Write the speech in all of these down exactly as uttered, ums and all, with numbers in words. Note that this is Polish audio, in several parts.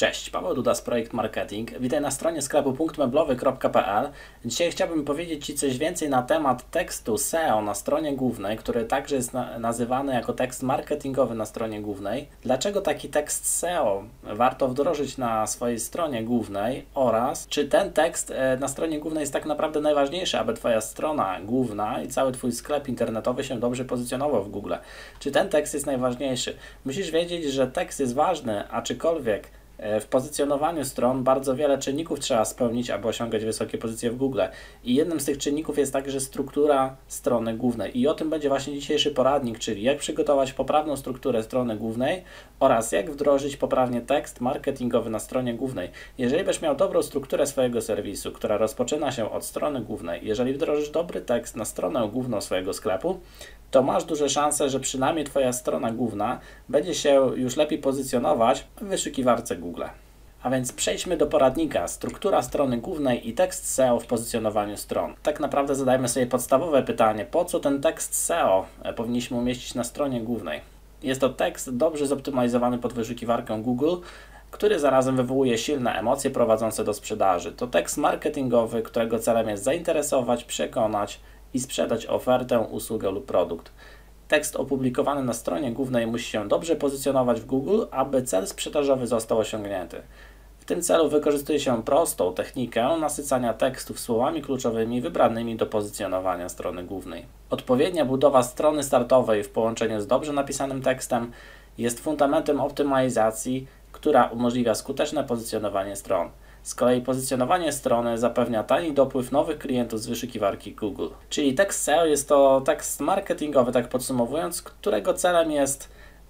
Cześć, Paweł Duda z Projekt Marketing. Witaj na stronie sklepu punkt meblowy kropka p l. Dzisiaj chciałbym powiedzieć Ci coś więcej na temat tekstu S E O na stronie głównej, który także jest na nazywany jako tekst marketingowy na stronie głównej. Dlaczego taki tekst S E O warto wdrożyć na swojej stronie głównej oraz czy ten tekst na stronie głównej jest tak naprawdę najważniejszy, aby Twoja strona główna i cały Twój sklep internetowy się dobrze pozycjonował w Google. Czy ten tekst jest najważniejszy? Musisz wiedzieć, że tekst jest ważny, aczkolwiek w pozycjonowaniu stron bardzo wiele czynników trzeba spełnić, aby osiągać wysokie pozycje w Google. I jednym z tych czynników jest także struktura strony głównej. I o tym będzie właśnie dzisiejszy poradnik, czyli jak przygotować poprawną strukturę strony głównej oraz jak wdrożyć poprawnie tekst marketingowy na stronie głównej. Jeżeli będziesz miał dobrą strukturę swojego serwisu, która rozpoczyna się od strony głównej, jeżeli wdrożysz dobry tekst na stronę główną swojego sklepu, to masz duże szanse, że przynajmniej Twoja strona główna będzie się już lepiej pozycjonować w wyszukiwarce Google. A więc przejdźmy do poradnika. Struktura strony głównej i tekst S E O w pozycjonowaniu stron. Tak naprawdę zadajmy sobie podstawowe pytanie, po co ten tekst S E O powinniśmy umieścić na stronie głównej? Jest to tekst dobrze zoptymalizowany pod wyszukiwarkę Google, który zarazem wywołuje silne emocje prowadzące do sprzedaży. To tekst marketingowy, którego celem jest zainteresować, przekonać i sprzedać ofertę, usługę lub produkt. Tekst opublikowany na stronie głównej musi się dobrze pozycjonować w Google, aby cel sprzedażowy został osiągnięty. W tym celu wykorzystuje się prostą technikę nasycania tekstów słowami kluczowymi wybranymi do pozycjonowania strony głównej. Odpowiednia budowa strony startowej w połączeniu z dobrze napisanym tekstem jest fundamentem optymalizacji, która umożliwia skuteczne pozycjonowanie stron. Z kolei pozycjonowanie strony zapewnia tani dopływ nowych klientów z wyszukiwarki Google. Czyli tekst S E O jest to tekst marketingowy, tak podsumowując, którego celem jest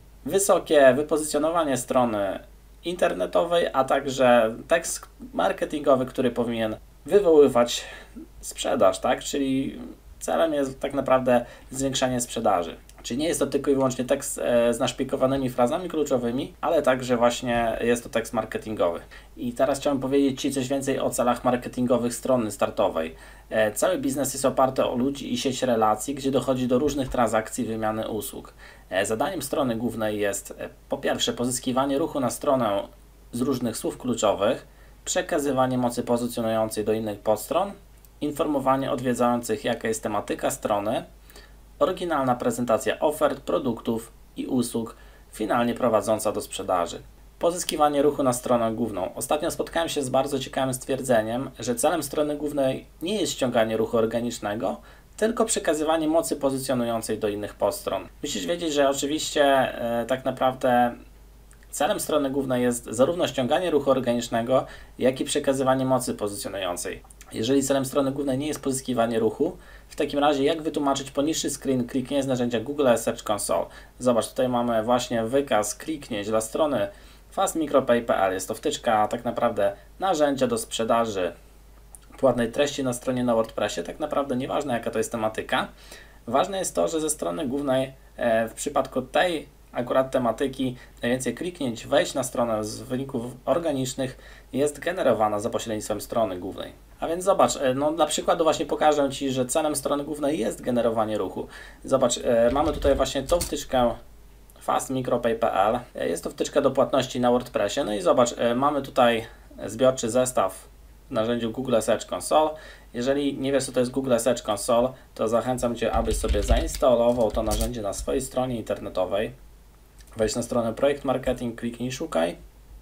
wysokie wypozycjonowanie strony internetowej, a także tekst marketingowy, który powinien wywoływać sprzedaż, tak? Czyli celem jest tak naprawdę zwiększanie sprzedaży. Czyli nie jest to tylko i wyłącznie tekst z naszpikowanymi frazami kluczowymi, ale także właśnie jest to tekst marketingowy. I teraz chciałbym powiedzieć Ci coś więcej o celach marketingowych strony startowej. Cały biznes jest oparty o ludzi i sieć relacji, gdzie dochodzi do różnych transakcji wymiany usług. Zadaniem strony głównej jest po pierwsze pozyskiwanie ruchu na stronę z różnych słów kluczowych, przekazywanie mocy pozycjonującej do innych podstron, informowanie odwiedzających, jaka jest tematyka strony, oryginalna prezentacja ofert, produktów i usług, finalnie prowadząca do sprzedaży. Pozyskiwanie ruchu na stronę główną. Ostatnio spotkałem się z bardzo ciekawym stwierdzeniem, że celem strony głównej nie jest ściąganie ruchu organicznego, tylko przekazywanie mocy pozycjonującej do innych podstron. Musisz wiedzieć, że oczywiście e, tak naprawdę celem strony głównej jest zarówno ściąganie ruchu organicznego, jak i przekazywanie mocy pozycjonującej. Jeżeli celem strony głównej nie jest pozyskiwanie ruchu, w takim razie jak wytłumaczyć poniższy screen kliknięć z narzędzia Google Search Console? Zobacz, tutaj mamy właśnie wykaz kliknięć dla strony fast micro pay kropka p l. Jest to wtyczka tak naprawdę narzędzia do sprzedaży płatnej treści na stronie na WordPressie. Tak naprawdę nieważne jaka to jest tematyka. Ważne jest to, że ze strony głównej w przypadku tej akurat tematyki najwięcej kliknięć, wejść na stronę z wyników organicznych jest generowana za pośrednictwem strony głównej. A więc zobacz, no dla przykładu właśnie pokażę Ci, że celem strony głównej jest generowanie ruchu. Zobacz, mamy tutaj właśnie tą wtyczkę fast micro pay kropka p l. Jest to wtyczka do płatności na WordPressie. No i zobacz, mamy tutaj zbiorczy zestaw w narzędziu Google Search Console. Jeżeli nie wiesz, co to jest Google Search Console, to zachęcam Cię, abyś sobie zainstalował to narzędzie na swojej stronie internetowej. Wejdź na stronę Projekt Marketing, kliknij Szukaj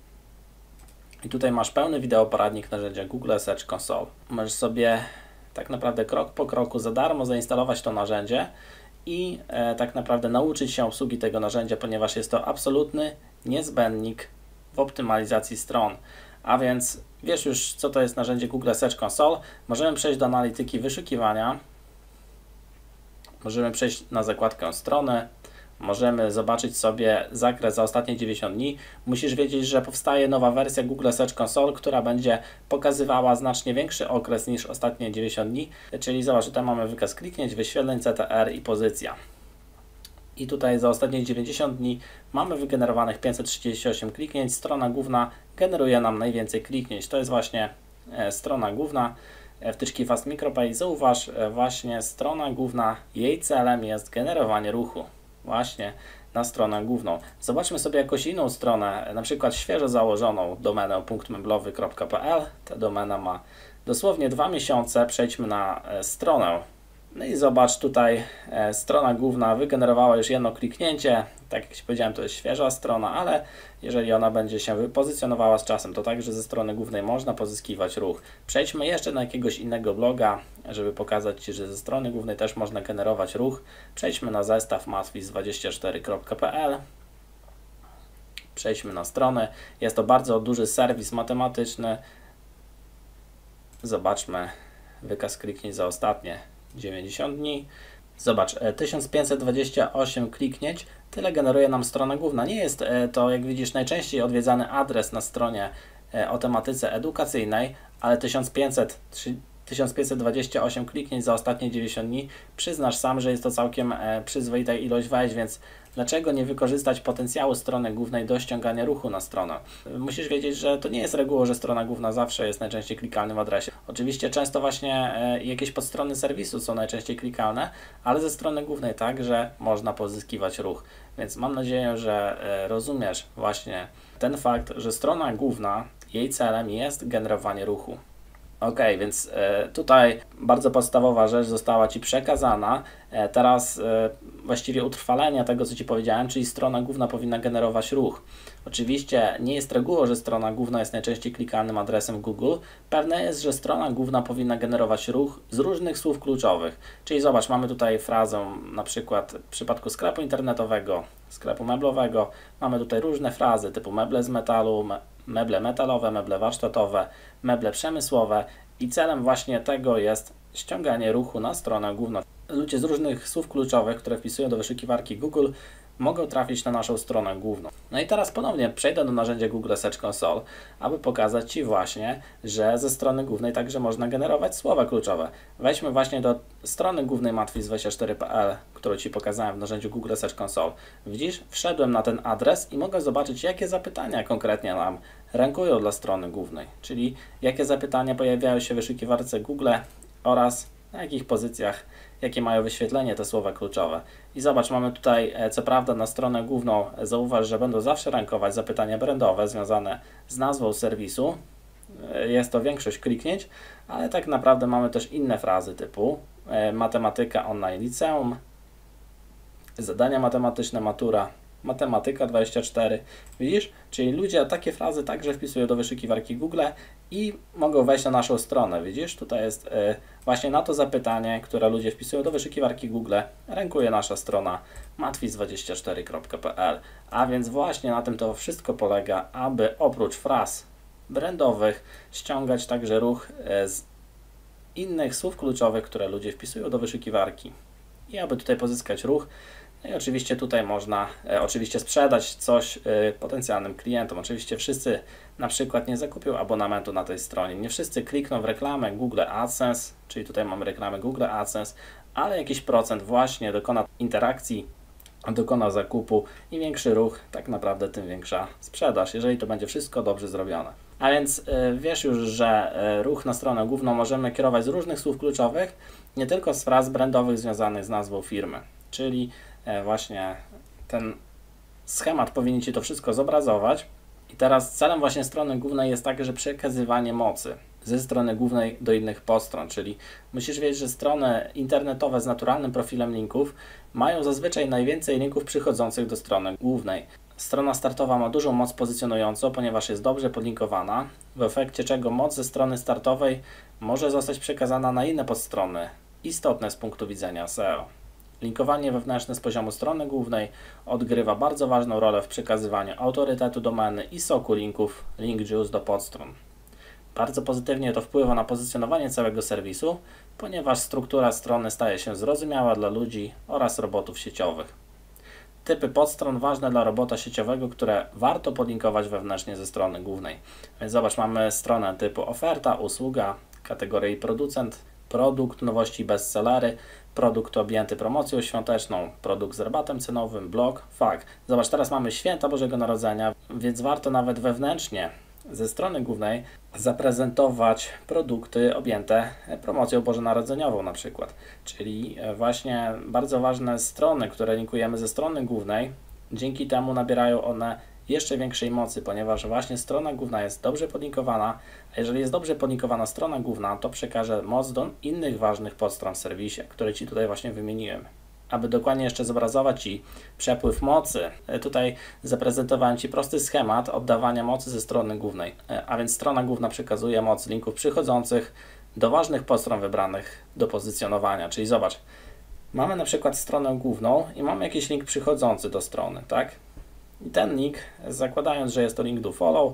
i tutaj masz pełny wideoporadnik narzędzia Google Search Console. Możesz sobie tak naprawdę krok po kroku za darmo zainstalować to narzędzie i e, tak naprawdę nauczyć się obsługi tego narzędzia, ponieważ jest to absolutny niezbędnik w optymalizacji stron. A więc wiesz już, co to jest narzędzie Google Search Console. Możemy przejść do analityki wyszukiwania. Możemy przejść na zakładkę strony. Możemy zobaczyć sobie zakres za ostatnie dziewięćdziesiąt dni. Musisz wiedzieć, że powstaje nowa wersja Google Search Console, która będzie pokazywała znacznie większy okres niż ostatnie dziewięćdziesiąt dni. Czyli zobacz, tutaj mamy wykaz kliknięć, wyświetleń, C T R i pozycja. I tutaj za ostatnie dziewięćdziesiąt dni mamy wygenerowanych pięćset trzydzieści osiem kliknięć. Strona główna generuje nam najwięcej kliknięć. To jest właśnie e, strona główna wtyczki Fast Micropay. Zauważ, e, właśnie strona główna, jej celem jest generowanie ruchu. Właśnie na stronę główną. Zobaczmy sobie jakąś inną stronę, na przykład świeżo założoną domenę punkt meblowy kropka p l. Ta domena ma dosłownie dwa miesiące. Przejdźmy na stronę. No i zobacz, tutaj e, strona główna wygenerowała już jedno kliknięcie. Tak jak Ci powiedziałem, to jest świeża strona, ale jeżeli ona będzie się pozycjonowała z czasem, to także ze strony głównej można pozyskiwać ruch. Przejdźmy jeszcze na jakiegoś innego bloga, żeby pokazać Ci, że ze strony głównej też można generować ruch. Przejdźmy na zestaw matwiz dwadzieścia cztery kropka p l. Przejdźmy na stronę. Jest to bardzo duży serwis matematyczny. Zobaczmy wykaz kliknięć za ostatnie dziewięćdziesiąt dni. Zobacz, tysiąc pięćset dwadzieścia osiem kliknięć, tyle generuje nam strona główna. Nie jest to, jak widzisz, najczęściej odwiedzany adres na stronie o tematyce edukacyjnej, ale tysiąc pięćset dwadzieścia osiem kliknięć za ostatnie dziewięćdziesiąt dni. Przyznasz sam, że jest to całkiem przyzwoita ilość wejść, więc dlaczego nie wykorzystać potencjału strony głównej do ściągania ruchu na stronę? Musisz wiedzieć, że to nie jest regułą, że strona główna zawsze jest najczęściej klikalnym adresie. Oczywiście często właśnie jakieś podstrony serwisu są najczęściej klikalne, ale ze strony głównej także można pozyskiwać ruch. Więc mam nadzieję, że rozumiesz właśnie ten fakt, że strona główna, jej celem jest generowanie ruchu. Ok, więc e, tutaj bardzo podstawowa rzecz została Ci przekazana. E, teraz e, właściwie utrwalenie tego, co Ci powiedziałem, czyli strona główna powinna generować ruch. Oczywiście nie jest regułą, że strona główna jest najczęściej klikalnym adresem Google. Pewne jest, że strona główna powinna generować ruch z różnych słów kluczowych. Czyli zobacz, mamy tutaj frazę na przykład w przypadku sklepu internetowego, sklepu meblowego. Mamy tutaj różne frazy typu meble z metalu, me meble metalowe, meble warsztatowe, meble przemysłowe i celem właśnie tego jest ściąganie ruchu na stronę główną. Ludzie z różnych słów kluczowych, które wpisują do wyszukiwarki Google, mogą trafić na naszą stronę główną. No i teraz ponownie przejdę do narzędzia Google Search Console, aby pokazać Ci właśnie, że ze strony głównej także można generować słowa kluczowe. Wejdźmy właśnie do strony głównej matwiz dwadzieścia cztery kropka p l, którą Ci pokazałem w narzędziu Google Search Console. Widzisz, wszedłem na ten adres i mogę zobaczyć, jakie zapytania konkretnie nam rankują dla strony głównej, czyli jakie zapytania pojawiają się w wyszukiwarce Google oraz na jakich pozycjach, jakie mają wyświetlenie te słowa kluczowe. I zobacz, mamy tutaj, co prawda na stronę główną, zauważ, że będą zawsze rankować zapytania brandowe związane z nazwą serwisu. Jest to większość kliknięć, ale tak naprawdę mamy też inne frazy typu matematyka online liceum, zadania matematyczne matura, matematyka dwadzieścia cztery. Widzisz? Czyli ludzie takie frazy także wpisują do wyszukiwarki Google i mogą wejść na naszą stronę. Widzisz? Tutaj jest y, właśnie na to zapytanie, które ludzie wpisują do wyszukiwarki Google, rankuje nasza strona matwiz dwadzieścia cztery kropka p l. A więc właśnie na tym to wszystko polega, aby oprócz fraz brandowych ściągać także ruch y, z innych słów kluczowych, które ludzie wpisują do wyszukiwarki. I aby tutaj pozyskać ruch, no i oczywiście tutaj można e, oczywiście sprzedać coś e, potencjalnym klientom. Oczywiście wszyscy na przykład nie zakupią abonamentu na tej stronie. Nie wszyscy klikną w reklamę Google AdSense, czyli tutaj mamy reklamę Google AdSense, ale jakiś procent właśnie dokona interakcji, dokona zakupu i większy ruch, tak naprawdę tym większa sprzedaż, jeżeli to będzie wszystko dobrze zrobione. A więc y, wiesz już, że y, ruch na stronę główną możemy kierować z różnych słów kluczowych, nie tylko z fraz brandowych związanych z nazwą firmy. Czyli y, właśnie ten schemat powinien Ci to wszystko zobrazować. I teraz celem właśnie strony głównej jest także przekazywanie mocy ze strony głównej do innych podstron, czyli musisz wiedzieć, że strony internetowe z naturalnym profilem linków mają zazwyczaj najwięcej linków przychodzących do strony głównej. Strona startowa ma dużą moc pozycjonującą, ponieważ jest dobrze podlinkowana, w efekcie czego moc ze strony startowej może zostać przekazana na inne podstrony, istotne z punktu widzenia S E O. Linkowanie wewnętrzne z poziomu strony głównej odgrywa bardzo ważną rolę w przekazywaniu autorytetu domeny i soku linków, link juice do podstron. Bardzo pozytywnie to wpływa na pozycjonowanie całego serwisu, ponieważ struktura strony staje się zrozumiała dla ludzi oraz robotów sieciowych. Typy podstron ważne dla robota sieciowego, które warto podlinkować wewnętrznie ze strony głównej. Więc zobacz, mamy stronę typu oferta, usługa, kategorii producent, produkt, nowości, bestsellery, produkt objęty promocją świąteczną, produkt z rabatem cenowym, blog, fakt. Zobacz, teraz mamy święta Bożego Narodzenia, więc warto nawet wewnętrznie ze strony głównej zaprezentować produkty objęte promocją bożonarodzeniową na przykład. Czyli właśnie bardzo ważne strony, które linkujemy ze strony głównej, Dzięki temu nabierają one jeszcze większej mocy, ponieważ właśnie strona główna jest dobrze podlinkowana, a jeżeli jest dobrze podlinkowana strona główna, to przekaże moc do innych ważnych podstron w serwisie, które Ci tutaj właśnie wymieniłem. Aby dokładnie jeszcze zobrazować Ci przepływ mocy, tutaj zaprezentowałem Ci prosty schemat oddawania mocy ze strony głównej, a więc strona główna przekazuje moc linków przychodzących do ważnych podstron wybranych do pozycjonowania, czyli zobacz, mamy na przykład stronę główną i mamy jakiś link przychodzący do strony, tak? I ten link, zakładając, że jest to link do follow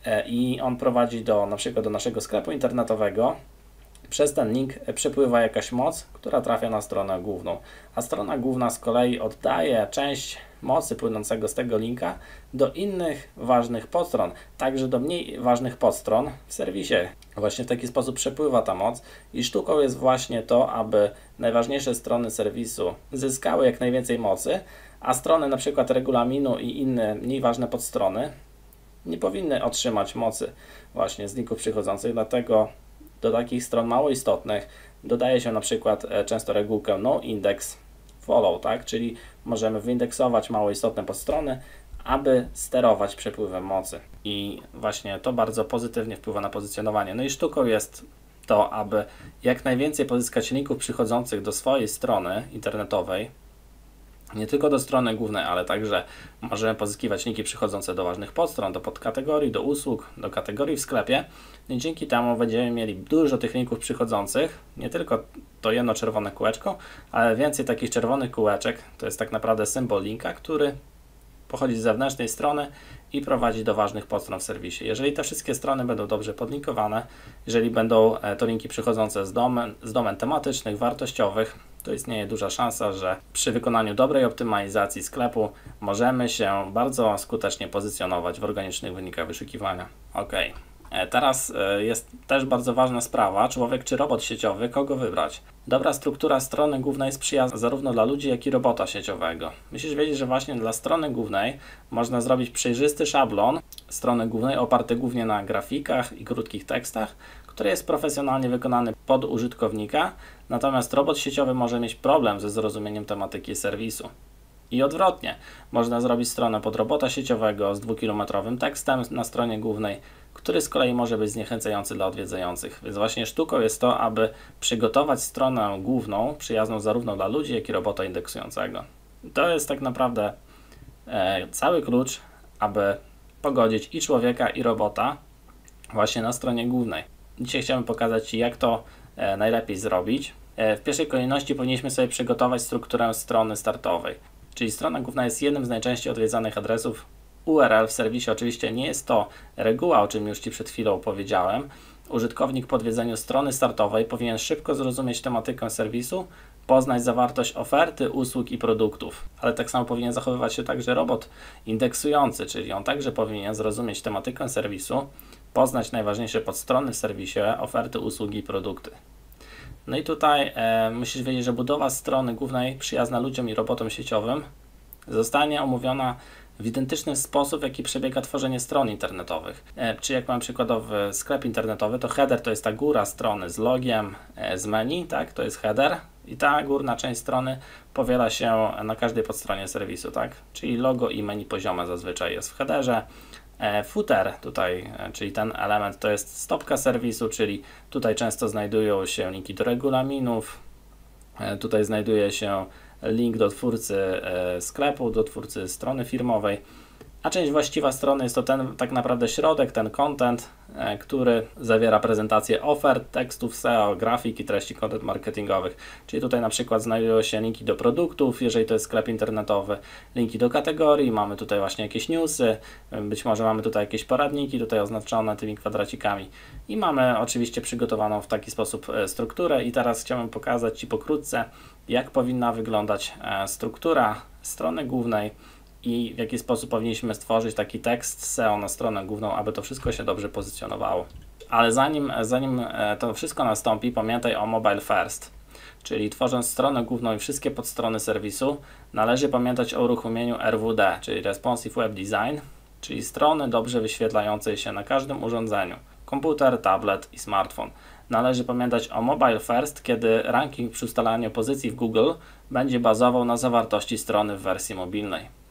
i on prowadzi do, na przykład do naszego sklepu internetowego, przez ten link przepływa jakaś moc, która trafia na stronę główną, a strona główna z kolei oddaje część mocy płynącego z tego linka do innych ważnych podstron, także do mniej ważnych podstron w serwisie. Właśnie w taki sposób przepływa ta moc i sztuką jest właśnie to, aby najważniejsze strony serwisu zyskały jak najwięcej mocy, a strony na przykład regulaminu i inne mniej ważne podstrony nie powinny otrzymać mocy właśnie z linków przychodzących, dlatego do takich stron mało istotnych dodaje się na przykład często regułkę noIndexFollow, tak? Czyli możemy wyindeksować mało istotne podstrony, aby sterować przepływem mocy. I właśnie to bardzo pozytywnie wpływa na pozycjonowanie. No i sztuką jest to, aby jak najwięcej pozyskać linków przychodzących do swojej strony internetowej, nie tylko do strony głównej, ale także możemy pozyskiwać linki przychodzące do ważnych podstron, do podkategorii, do usług, do kategorii w sklepie. I dzięki temu będziemy mieli dużo tych linków przychodzących, nie tylko to jedno czerwone kółeczko, ale więcej takich czerwonych kółeczek. To jest tak naprawdę symbol linka, który pochodzi z zewnętrznej strony i prowadzi do ważnych podstron w serwisie. Jeżeli te wszystkie strony będą dobrze podlinkowane, jeżeli będą to linki przychodzące z domen, z domen tematycznych, wartościowych, to istnieje duża szansa, że przy wykonaniu dobrej optymalizacji sklepu możemy się bardzo skutecznie pozycjonować w organicznych wynikach wyszukiwania. Ok, teraz jest też bardzo ważna sprawa, człowiek czy robot sieciowy, kogo wybrać. Dobra struktura strony głównej jest przyjazna zarówno dla ludzi, jak i robota sieciowego. Musisz wiedzieć, że właśnie dla strony głównej można zrobić przejrzysty szablon strony głównej oparty głównie na grafikach i krótkich tekstach, który jest profesjonalnie wykonany pod użytkownika, natomiast robot sieciowy może mieć problem ze zrozumieniem tematyki serwisu. I odwrotnie, można zrobić stronę pod robota sieciowego z dwukilometrowym tekstem na stronie głównej, który z kolei może być zniechęcający dla odwiedzających. Więc właśnie sztuką jest to, aby przygotować stronę główną, przyjazną zarówno dla ludzi, jak i robota indeksującego. To jest tak naprawdę e, cały klucz, aby pogodzić i człowieka, i robota właśnie na stronie głównej. Dzisiaj chciałem pokazać Ci, jak to e, najlepiej zrobić. E, w pierwszej kolejności powinniśmy sobie przygotować strukturę strony startowej. Czyli strona główna jest jednym z najczęściej odwiedzanych adresów U R L w serwisie. Oczywiście nie jest to reguła, o czym już Ci przed chwilą powiedziałem. Użytkownik po odwiedzeniu strony startowej powinien szybko zrozumieć tematykę serwisu, poznać zawartość oferty, usług i produktów. Ale tak samo powinien zachowywać się także robot indeksujący, czyli on także powinien zrozumieć tematykę serwisu, poznać najważniejsze podstrony w serwisie, oferty, usługi i produkty. No i tutaj e, musisz wiedzieć, że budowa strony głównej przyjazna ludziom i robotom sieciowym zostanie omówiona w identyczny sposób, w jaki przebiega tworzenie stron internetowych. E, czy jak mam przykładowy sklep internetowy, to header to jest ta góra strony z logiem, e, z menu, tak? To jest header i ta górna część strony powiela się na każdej podstronie serwisu, tak? Czyli logo i menu poziome zazwyczaj jest w headerze. Footer tutaj, czyli ten element, to jest stopka serwisu, czyli tutaj często znajdują się linki do regulaminów, tutaj znajduje się link do twórcy sklepu, do twórcy strony firmowej, a część właściwa strony jest to ten tak naprawdę środek, ten content, który zawiera prezentację ofert, tekstów S E O, grafik i treści content marketingowych. Czyli tutaj na przykład znajdują się linki do produktów, jeżeli to jest sklep internetowy, linki do kategorii, mamy tutaj właśnie jakieś newsy, być może mamy tutaj jakieś poradniki, tutaj oznaczone tymi kwadracikami i mamy oczywiście przygotowaną w taki sposób strukturę i teraz chciałbym pokazać Ci pokrótce, jak powinna wyglądać struktura strony głównej i w jaki sposób powinniśmy stworzyć taki tekst S E O na stronę główną, aby to wszystko się dobrze pozycjonowało. Ale zanim, zanim to wszystko nastąpi, pamiętaj o Mobile First, czyli tworząc stronę główną i wszystkie podstrony serwisu, należy pamiętać o uruchomieniu R W D, czyli Responsive Web Design, czyli strony dobrze wyświetlającej się na każdym urządzeniu, komputer, tablet i smartfon. Należy pamiętać o Mobile First, kiedy ranking przy ustalaniu pozycji w Google będzie bazował na zawartości strony w wersji mobilnej.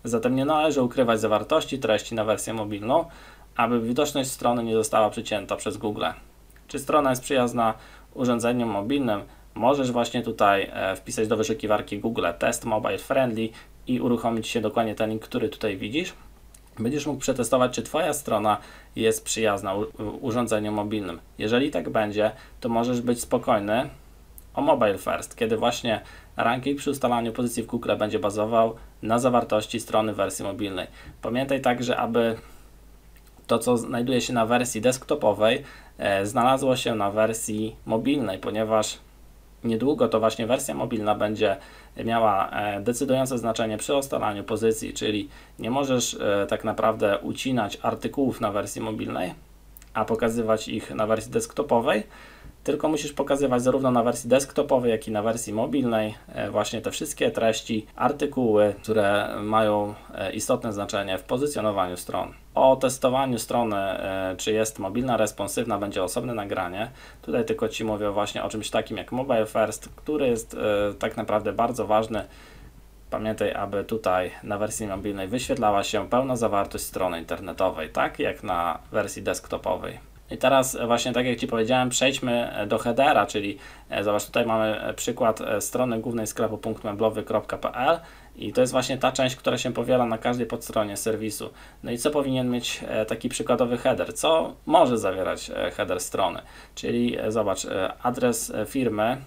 Zatem nie należy ukrywać zawartości treści na wersję mobilną, aby widoczność strony nie została przycięta przez Google. Czy strona jest przyjazna urządzeniom mobilnym? Możesz właśnie tutaj wpisać do wyszukiwarki Google Test Mobile Friendly i uruchomić się dokładnie ten link, który tutaj widzisz. Będziesz mógł przetestować, czy Twoja strona jest przyjazna urządzeniom mobilnym. Jeżeli tak będzie, to możesz być spokojny o Mobile First, kiedy właśnie ranking przy ustalaniu pozycji w Google będzie bazował na zawartości strony w wersji mobilnej. Pamiętaj także, aby to, co znajduje się na wersji desktopowej, e, znalazło się na wersji mobilnej, ponieważ niedługo to właśnie wersja mobilna będzie miała e, decydujące znaczenie przy ustalaniu pozycji, czyli nie możesz e, tak naprawdę ucinać artykułów na wersji mobilnej, a pokazywać ich na wersji desktopowej, tylko musisz pokazywać zarówno na wersji desktopowej, jak i na wersji mobilnej e, właśnie te wszystkie treści, artykuły, które mają e, istotne znaczenie w pozycjonowaniu stron. O testowaniu strony, e, czy jest mobilna, responsywna, będzie osobne nagranie. Tutaj tylko Ci mówię właśnie o czymś takim jak Mobile First, który jest e, tak naprawdę bardzo ważny. Pamiętaj, aby tutaj na wersji mobilnej wyświetlała się pełna zawartość strony internetowej, tak jak na wersji desktopowej. I teraz właśnie tak jak Ci powiedziałem, przejdźmy do headera, czyli zobacz, tutaj mamy przykład strony głównej sklepu punkt meblowy kropka p l i to jest właśnie ta część, która się powiela na każdej podstronie serwisu. No i co powinien mieć taki przykładowy header? Co może zawierać header strony? Czyli zobacz, adres firmy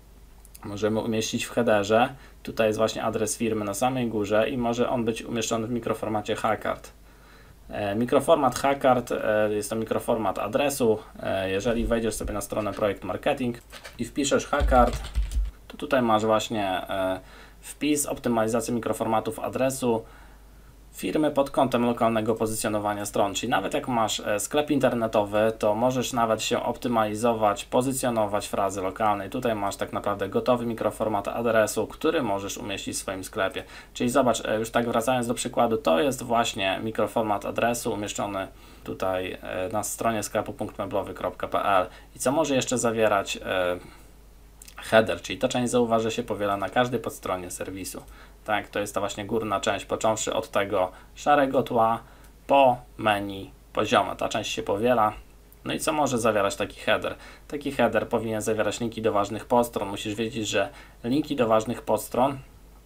możemy umieścić w headerze. Tutaj jest właśnie adres firmy na samej górze i może on być umieszczony w mikroformacie HCard. Mikroformat HCard jest to mikroformat adresu. Jeżeli wejdziesz sobie na stronę Projekt Marketing i wpiszesz HCard, to tutaj masz właśnie wpis, optymalizację mikroformatów adresu firmy pod kątem lokalnego pozycjonowania stron. Czyli nawet jak masz sklep internetowy, to możesz nawet się optymalizować, pozycjonować frazy lokalne. I tutaj masz tak naprawdę gotowy mikroformat adresu, który możesz umieścić w swoim sklepie. Czyli zobacz, już tak wracając do przykładu, to jest właśnie mikroformat adresu umieszczony tutaj na stronie sklepu punkt meblowy kropka p l. I co może jeszcze zawierać header, czyli ta część, zauważ, że się powiela na każdej podstronie serwisu. Tak, to jest ta właśnie górna część, począwszy od tego szarego tła po menu poziome. Ta część się powiela. No i co może zawierać taki header? Taki header powinien zawierać linki do ważnych podstron. Musisz wiedzieć, że linki do ważnych podstron,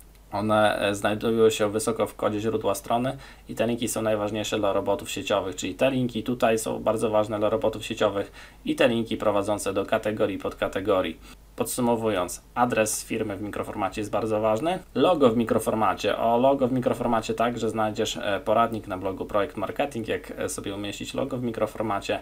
one znajdują się wysoko w kodzie źródła strony i te linki są najważniejsze dla robotów sieciowych, czyli te linki tutaj są bardzo ważne dla robotów sieciowych i te linki prowadzące do kategorii, podkategorii. Podsumowując, adres firmy w mikroformacie jest bardzo ważny. Logo w mikroformacie. O logo w mikroformacie także znajdziesz poradnik na blogu Projekt Marketing, jak sobie umieścić logo w mikroformacie.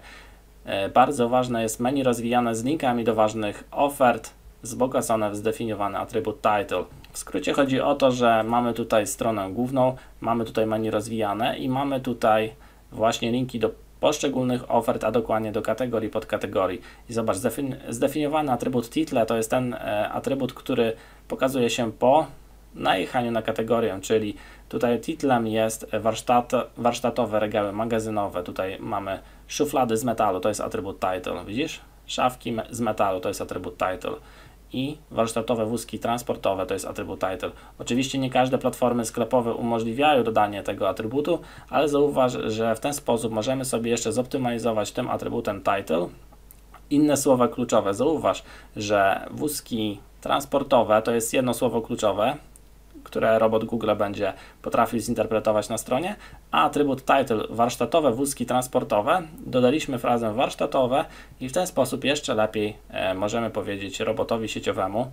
Bardzo ważne jest menu rozwijane z linkami do ważnych ofert, wzbogacone w zdefiniowany atrybut title. W skrócie chodzi o to, że mamy tutaj stronę główną, mamy tutaj menu rozwijane i mamy tutaj właśnie linki do poszczególnych ofert, a dokładnie do kategorii, podkategorii. I zobacz, zdefiniowany atrybut title to jest ten e, atrybut, który pokazuje się po najechaniu na kategorię, czyli tutaj titlem jest warsztat, warsztatowe regały magazynowe. Tutaj mamy szuflady z metalu, to jest atrybut title, widzisz? Szafki me z metalu, to jest atrybut title. I warsztatowe wózki transportowe, to jest atrybut title. Oczywiście nie każde platformy sklepowe umożliwiają dodanie tego atrybutu, ale zauważ, że w ten sposób możemy sobie jeszcze zoptymalizować tym atrybutem title inne słowa kluczowe. Zauważ, że wózki transportowe to jest jedno słowo kluczowe, które robot Google będzie potrafił zinterpretować na stronie, a atrybut title warsztatowe wózki transportowe dodaliśmy frazę warsztatowe i w ten sposób jeszcze lepiej e, możemy powiedzieć robotowi sieciowemu,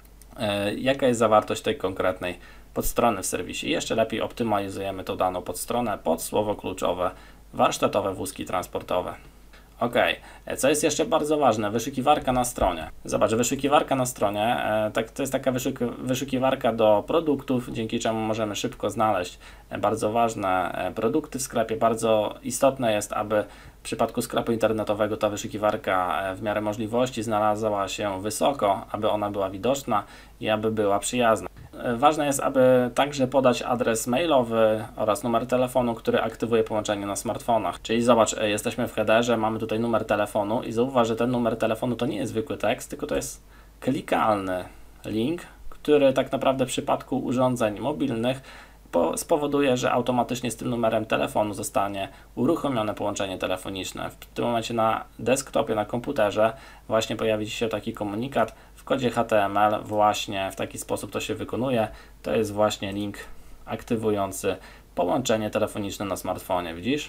e, jaka jest zawartość tej konkretnej podstrony w serwisie. I jeszcze lepiej optymalizujemy tą daną podstronę pod słowo kluczowe warsztatowe wózki transportowe. Ok, co jest jeszcze bardzo ważne, wyszukiwarka na stronie. Zobacz, wyszukiwarka na stronie, e, tak, to jest taka wyszuk wyszukiwarka do produktów, dzięki czemu możemy szybko znaleźć e, bardzo ważne e, produkty w sklepie. Bardzo istotne jest, aby w przypadku sklepu internetowego ta wyszukiwarka e, w miarę możliwości znalazła się wysoko, aby ona była widoczna i aby była przyjazna. Ważne jest, aby także podać adres mailowy oraz numer telefonu, który aktywuje połączenie na smartfonach. Czyli zobacz, jesteśmy w headerze, mamy tutaj numer telefonu i zauważ, że ten numer telefonu to nie jest zwykły tekst, tylko to jest klikalny link, który tak naprawdę w przypadku urządzeń mobilnych spowoduje, że automatycznie z tym numerem telefonu zostanie uruchomione połączenie telefoniczne. W tym momencie na desktopie, na komputerze właśnie pojawi się taki komunikat w kodzie H T M L, właśnie w taki sposób to się wykonuje. To jest właśnie link aktywujący połączenie telefoniczne na smartfonie, widzisz?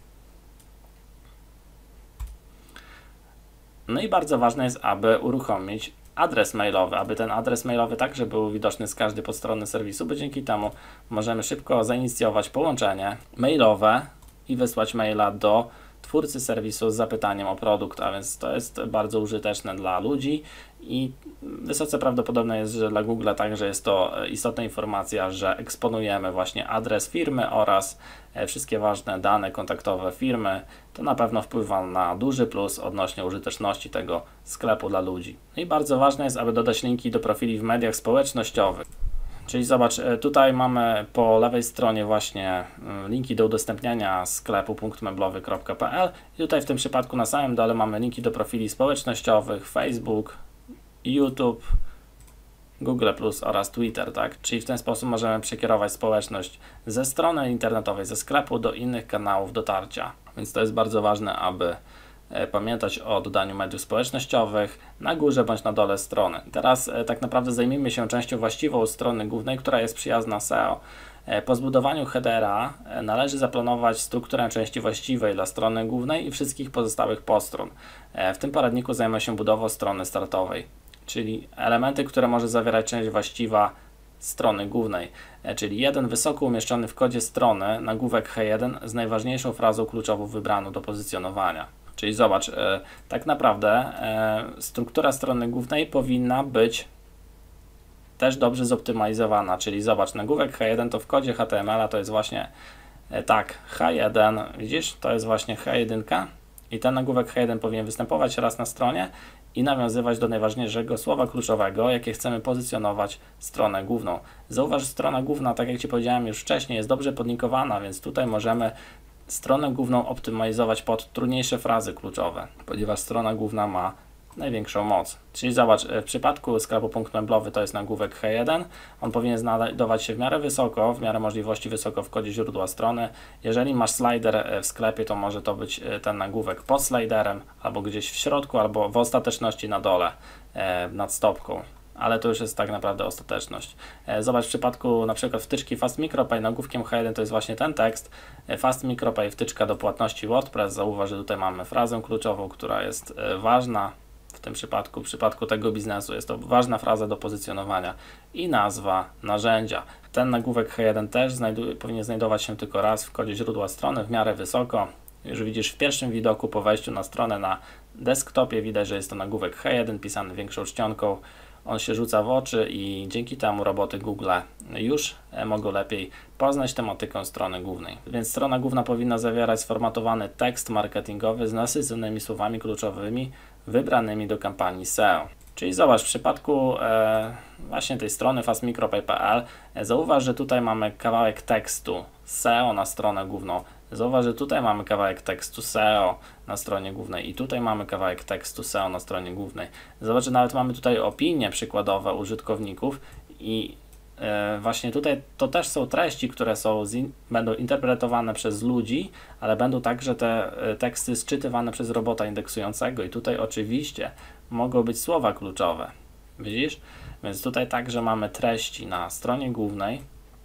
No i bardzo ważne jest, aby uruchomić adres mailowy, aby ten adres mailowy także był widoczny z każdej podstrony serwisu, bo dzięki temu możemy szybko zainicjować połączenie mailowe i wysłać maila do twórcy serwisu z zapytaniem o produkt, a więc to jest bardzo użyteczne dla ludzi i wysoce prawdopodobne jest, że dla Google także jest to istotna informacja, że eksponujemy właśnie adres firmy oraz wszystkie ważne dane kontaktowe firmy. To na pewno wpływa na duży plus odnośnie użyteczności tego sklepu dla ludzi. No i bardzo ważne jest, aby dodać linki do profili w mediach społecznościowych. Czyli zobacz, tutaj mamy po lewej stronie właśnie linki do udostępniania sklepu punkt meblowy kropka p l i tutaj w tym przypadku na samym dole mamy linki do profili społecznościowych Facebook, YouTube, Google plus oraz Twitter, tak? Czyli w ten sposób możemy przekierować społeczność ze strony internetowej, ze sklepu do innych kanałów dotarcia. Więc to jest bardzo ważne, aby pamiętać o dodaniu mediów społecznościowych na górze bądź na dole strony. Teraz tak naprawdę zajmijmy się częścią właściwą strony głównej, która jest przyjazna S E O. Po zbudowaniu headera należy zaplanować strukturę części właściwej dla strony głównej i wszystkich pozostałych podstron. W tym poradniku zajmę się budową strony startowej, czyli elementy, które może zawierać część właściwa strony głównej, czyli jeden wysoko umieszczony w kodzie strony nagłówek H jeden z najważniejszą frazą kluczową wybraną do pozycjonowania. Czyli zobacz, e, tak naprawdę e, struktura strony głównej powinna być też dobrze zoptymalizowana, czyli zobacz, nagłówek H jeden to w kodzie H T M L a to jest właśnie e, tak, H jeden, widzisz, to jest właśnie H jeden i ten nagłówek H jeden powinien występować raz na stronie i nawiązywać do najważniejszego słowa kluczowego, jakie chcemy pozycjonować stronę główną. Zauważ, że strona główna, tak jak Ci powiedziałem już wcześniej, jest dobrze podlinkowana, więc tutaj możemy stronę główną optymalizować pod trudniejsze frazy kluczowe, ponieważ strona główna ma największą moc. Czyli zobacz, w przypadku sklepu punkt meblowy to jest nagłówek H jeden, on powinien znajdować się w miarę wysoko, w miarę możliwości wysoko w kodzie źródła strony. Jeżeli masz slider w sklepie, to może to być ten nagłówek pod sliderem, albo gdzieś w środku, albo w ostateczności na dole, nad stopką. Ale to już jest tak naprawdę ostateczność. Zobacz, w przypadku na przykład wtyczki Fast MicroPay nagłówkiem H jeden to jest właśnie ten tekst. Fast MicroPay, wtyczka do płatności WordPress. Zauważ, że tutaj mamy frazę kluczową, która jest ważna w tym przypadku. W przypadku tego biznesu jest to ważna fraza do pozycjonowania i nazwa narzędzia. Ten nagłówek H jeden też znajduje, powinien znajdować się tylko raz w kodzie źródła strony, w miarę wysoko. Już widzisz w pierwszym widoku po wejściu na stronę na desktopie widać, że jest to nagłówek H jeden pisany większą czcionką. On się rzuca w oczy i dzięki temu roboty Google już mogą lepiej poznać tematykę strony głównej. Więc strona główna powinna zawierać sformatowany tekst marketingowy z nasyconymi słowami kluczowymi wybranymi do kampanii S E O. Czyli zobacz, w przypadku e, właśnie tej strony fast micropay kropka p l e, zauważ, że tutaj mamy kawałek tekstu S E O na stronę główną. Zauważ, że tutaj mamy kawałek tekstu S E O na stronie głównej i tutaj mamy kawałek tekstu S E O na stronie głównej. Zobacz, że nawet mamy tutaj opinie przykładowe użytkowników i e, właśnie tutaj to też są treści, które są zin, będą interpretowane przez ludzi, ale będą także te e, teksty sczytywane przez robota indeksującego i tutaj oczywiście mogą być słowa kluczowe. Widzisz? Więc tutaj także mamy treści na stronie głównej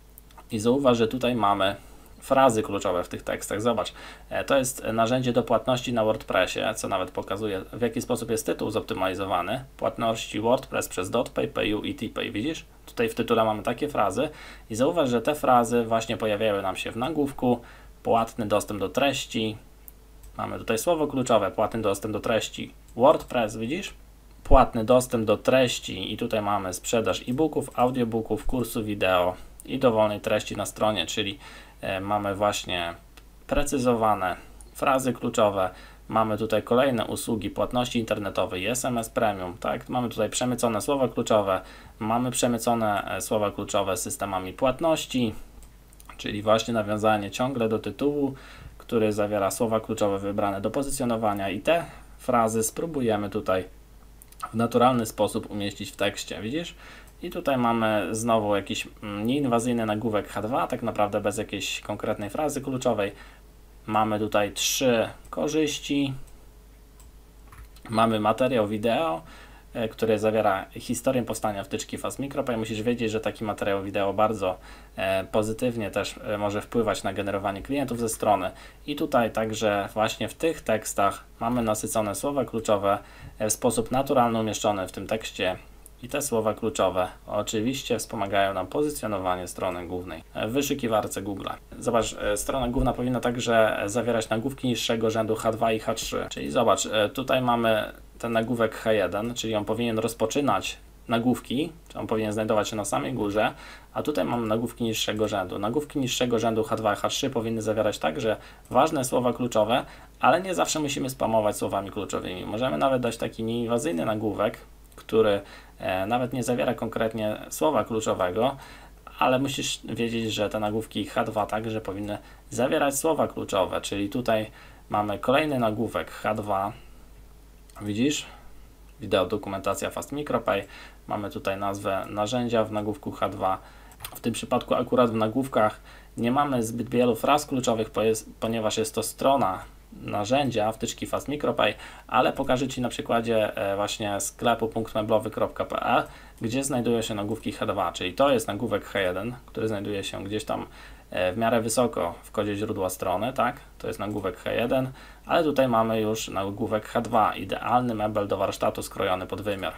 i zauważ, że tutaj mamy frazy kluczowe w tych tekstach. Zobacz, to jest narzędzie do płatności na WordPressie, co nawet pokazuje, w jaki sposób jest tytuł zoptymalizowany. Płatności WordPress przez DotPay, PayU i TPay. Widzisz? Tutaj w tytule mamy takie frazy i zauważ, że te frazy właśnie pojawiały nam się w nagłówku. Płatny dostęp do treści. Mamy tutaj słowo kluczowe, płatny dostęp do treści WordPress, widzisz? Płatny dostęp do treści i tutaj mamy sprzedaż e-booków, audiobooków, kursu wideo i dowolnej treści na stronie, czyli e, mamy właśnie precyzowane frazy kluczowe, mamy tutaj kolejne usługi płatności internetowej, S M S Premium, tak? Mamy tutaj przemycone słowa kluczowe, mamy przemycone e, słowa kluczowe z systemami płatności, czyli właśnie nawiązanie ciągle do tytułu, który zawiera słowa kluczowe wybrane do pozycjonowania i te frazy spróbujemy tutaj w naturalny sposób umieścić w tekście, widzisz? I tutaj mamy znowu jakiś nieinwazyjny nagłówek H dwa, tak naprawdę bez jakiejś konkretnej frazy kluczowej. Mamy tutaj trzy korzyści. Mamy materiał wideo, który zawiera historię powstania wtyczki Fast MicroPay. Musisz wiedzieć, że taki materiał wideo bardzo e, pozytywnie też e, może wpływać na generowanie klientów ze strony. I tutaj także właśnie w tych tekstach mamy nasycone słowa kluczowe e, w sposób naturalny umieszczone w tym tekście. I te słowa kluczowe oczywiście wspomagają nam pozycjonowanie strony głównej w wyszukiwarce Google. Zobacz, strona główna powinna także zawierać nagłówki niższego rzędu H dwa i H trzy. Czyli zobacz, tutaj mamy ten nagłówek H jeden, czyli on powinien rozpoczynać nagłówki, on powinien znajdować się na samej górze, a tutaj mamy nagłówki niższego rzędu. Nagłówki niższego rzędu H dwa i H trzy powinny zawierać także ważne słowa kluczowe, ale nie zawsze musimy spamować słowami kluczowymi. Możemy nawet dać taki nieinwazyjny nagłówek, który e, nawet nie zawiera konkretnie słowa kluczowego, ale musisz wiedzieć, że te nagłówki H dwa także powinny zawierać słowa kluczowe, czyli tutaj mamy kolejny nagłówek H dwa, widzisz? Wideo dokumentacja Fast MicroPay, mamy tutaj nazwę narzędzia w nagłówku H dwa. W tym przypadku akurat w nagłówkach nie mamy zbyt wielu fraz kluczowych, ponieważ jest to strona narzędzia wtyczki Fast MicroPay, ale pokażę Ci na przykładzie właśnie sklepu punkt meblowy kropka p l, gdzie znajdują się nagłówki H dwa, czyli to jest nagłówek H jeden, który znajduje się gdzieś tam w miarę wysoko w kodzie źródła strony, tak? To jest nagłówek H jeden, ale tutaj mamy już nagłówek H dwa, idealny mebel do warsztatu skrojony pod wymiar.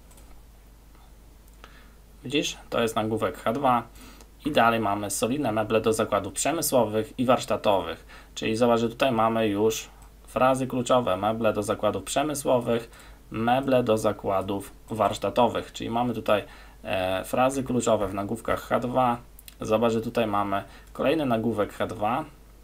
Widzisz? To jest nagłówek H dwa. I dalej mamy solidne meble do zakładów przemysłowych i warsztatowych. Czyli zobacz, że tutaj mamy już frazy kluczowe. Meble do zakładów przemysłowych, meble do zakładów warsztatowych. Czyli mamy tutaj e, frazy kluczowe w nagłówkach H dwa. Zobacz, że tutaj mamy kolejny nagłówek H dwa.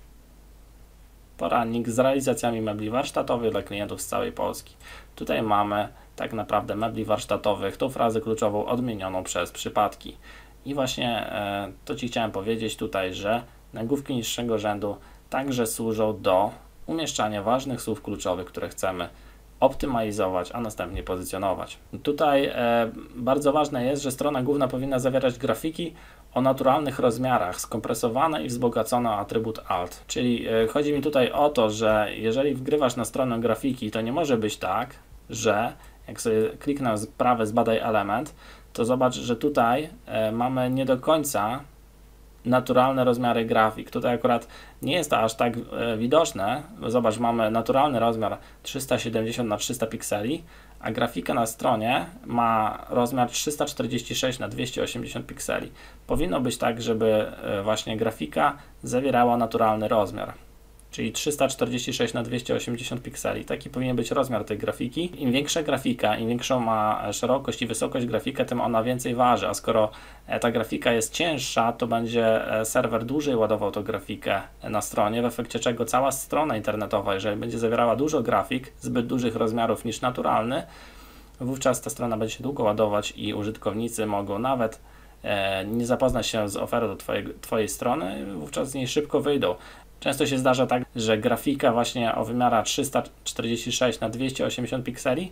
Poradnik z realizacjami mebli warsztatowych dla klientów z całej Polski. Tutaj mamy tak naprawdę mebli warsztatowych, tą frazę kluczową odmienioną przez przypadki. I właśnie e, to Ci chciałem powiedzieć tutaj, że nagłówki niższego rzędu także służą do umieszczania ważnych słów kluczowych, które chcemy optymalizować, a następnie pozycjonować. Tutaj e, bardzo ważne jest, że strona główna powinna zawierać grafiki o naturalnych rozmiarach, skompresowane i wzbogacone o atrybut alt. Czyli e, chodzi mi tutaj o to, że jeżeli wgrywasz na stronę grafiki, to nie może być tak, że jak sobie kliknę w prawe zbadaj element, to zobacz, że tutaj e, mamy nie do końca naturalne rozmiary grafik. Tutaj akurat nie jest to aż tak e, widoczne. Zobacz, mamy naturalny rozmiar trzysta siedemdziesiąt na trzysta pikseli, a grafika na stronie ma rozmiar trzysta czterdzieści sześć na dwieście osiemdziesiąt pikseli. Powinno być tak, żeby e, właśnie grafika zawierała naturalny rozmiar, czyli trzysta czterdzieści sześć na dwieście osiemdziesiąt pikseli. Taki powinien być rozmiar tej grafiki. Im większa grafika, im większą ma szerokość i wysokość grafika, tym ona więcej waży, a skoro ta grafika jest cięższa, to będzie serwer dłużej ładował tą grafikę na stronie, w efekcie czego cała strona internetowa, jeżeli będzie zawierała dużo grafik, zbyt dużych rozmiarów niż naturalny, wówczas ta strona będzie się długo ładować i użytkownicy mogą nawet nie zapoznać się z ofertą twojej, twojej strony, wówczas z niej szybko wyjdą. Często się zdarza tak, że grafika właśnie o wymiarach trzysta czterdzieści sześć na dwieście osiemdziesiąt pikseli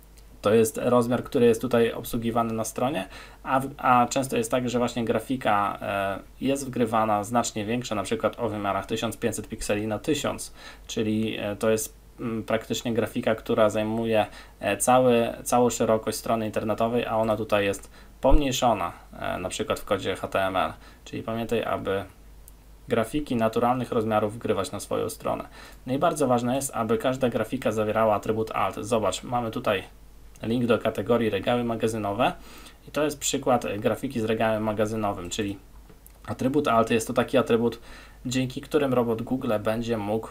to jest rozmiar, który jest tutaj obsługiwany na stronie, a, a często jest tak, że właśnie grafika e, jest wgrywana znacznie większa, na przykład o wymiarach tysiąc pięćset pikseli na tysiąc, czyli e, to jest m, praktycznie grafika, która zajmuje e, cały, całą szerokość strony internetowej, a ona tutaj jest pomniejszona, e, na przykład w kodzie H T M L, czyli pamiętaj, aby grafiki naturalnych rozmiarów wgrywać na swoją stronę. No i bardzo ważne jest, aby każda grafika zawierała atrybut alt. Zobacz, mamy tutaj link do kategorii regały magazynowe i to jest przykład grafiki z regałem magazynowym, czyli atrybut alt jest to taki atrybut, dzięki którym robot Google będzie mógł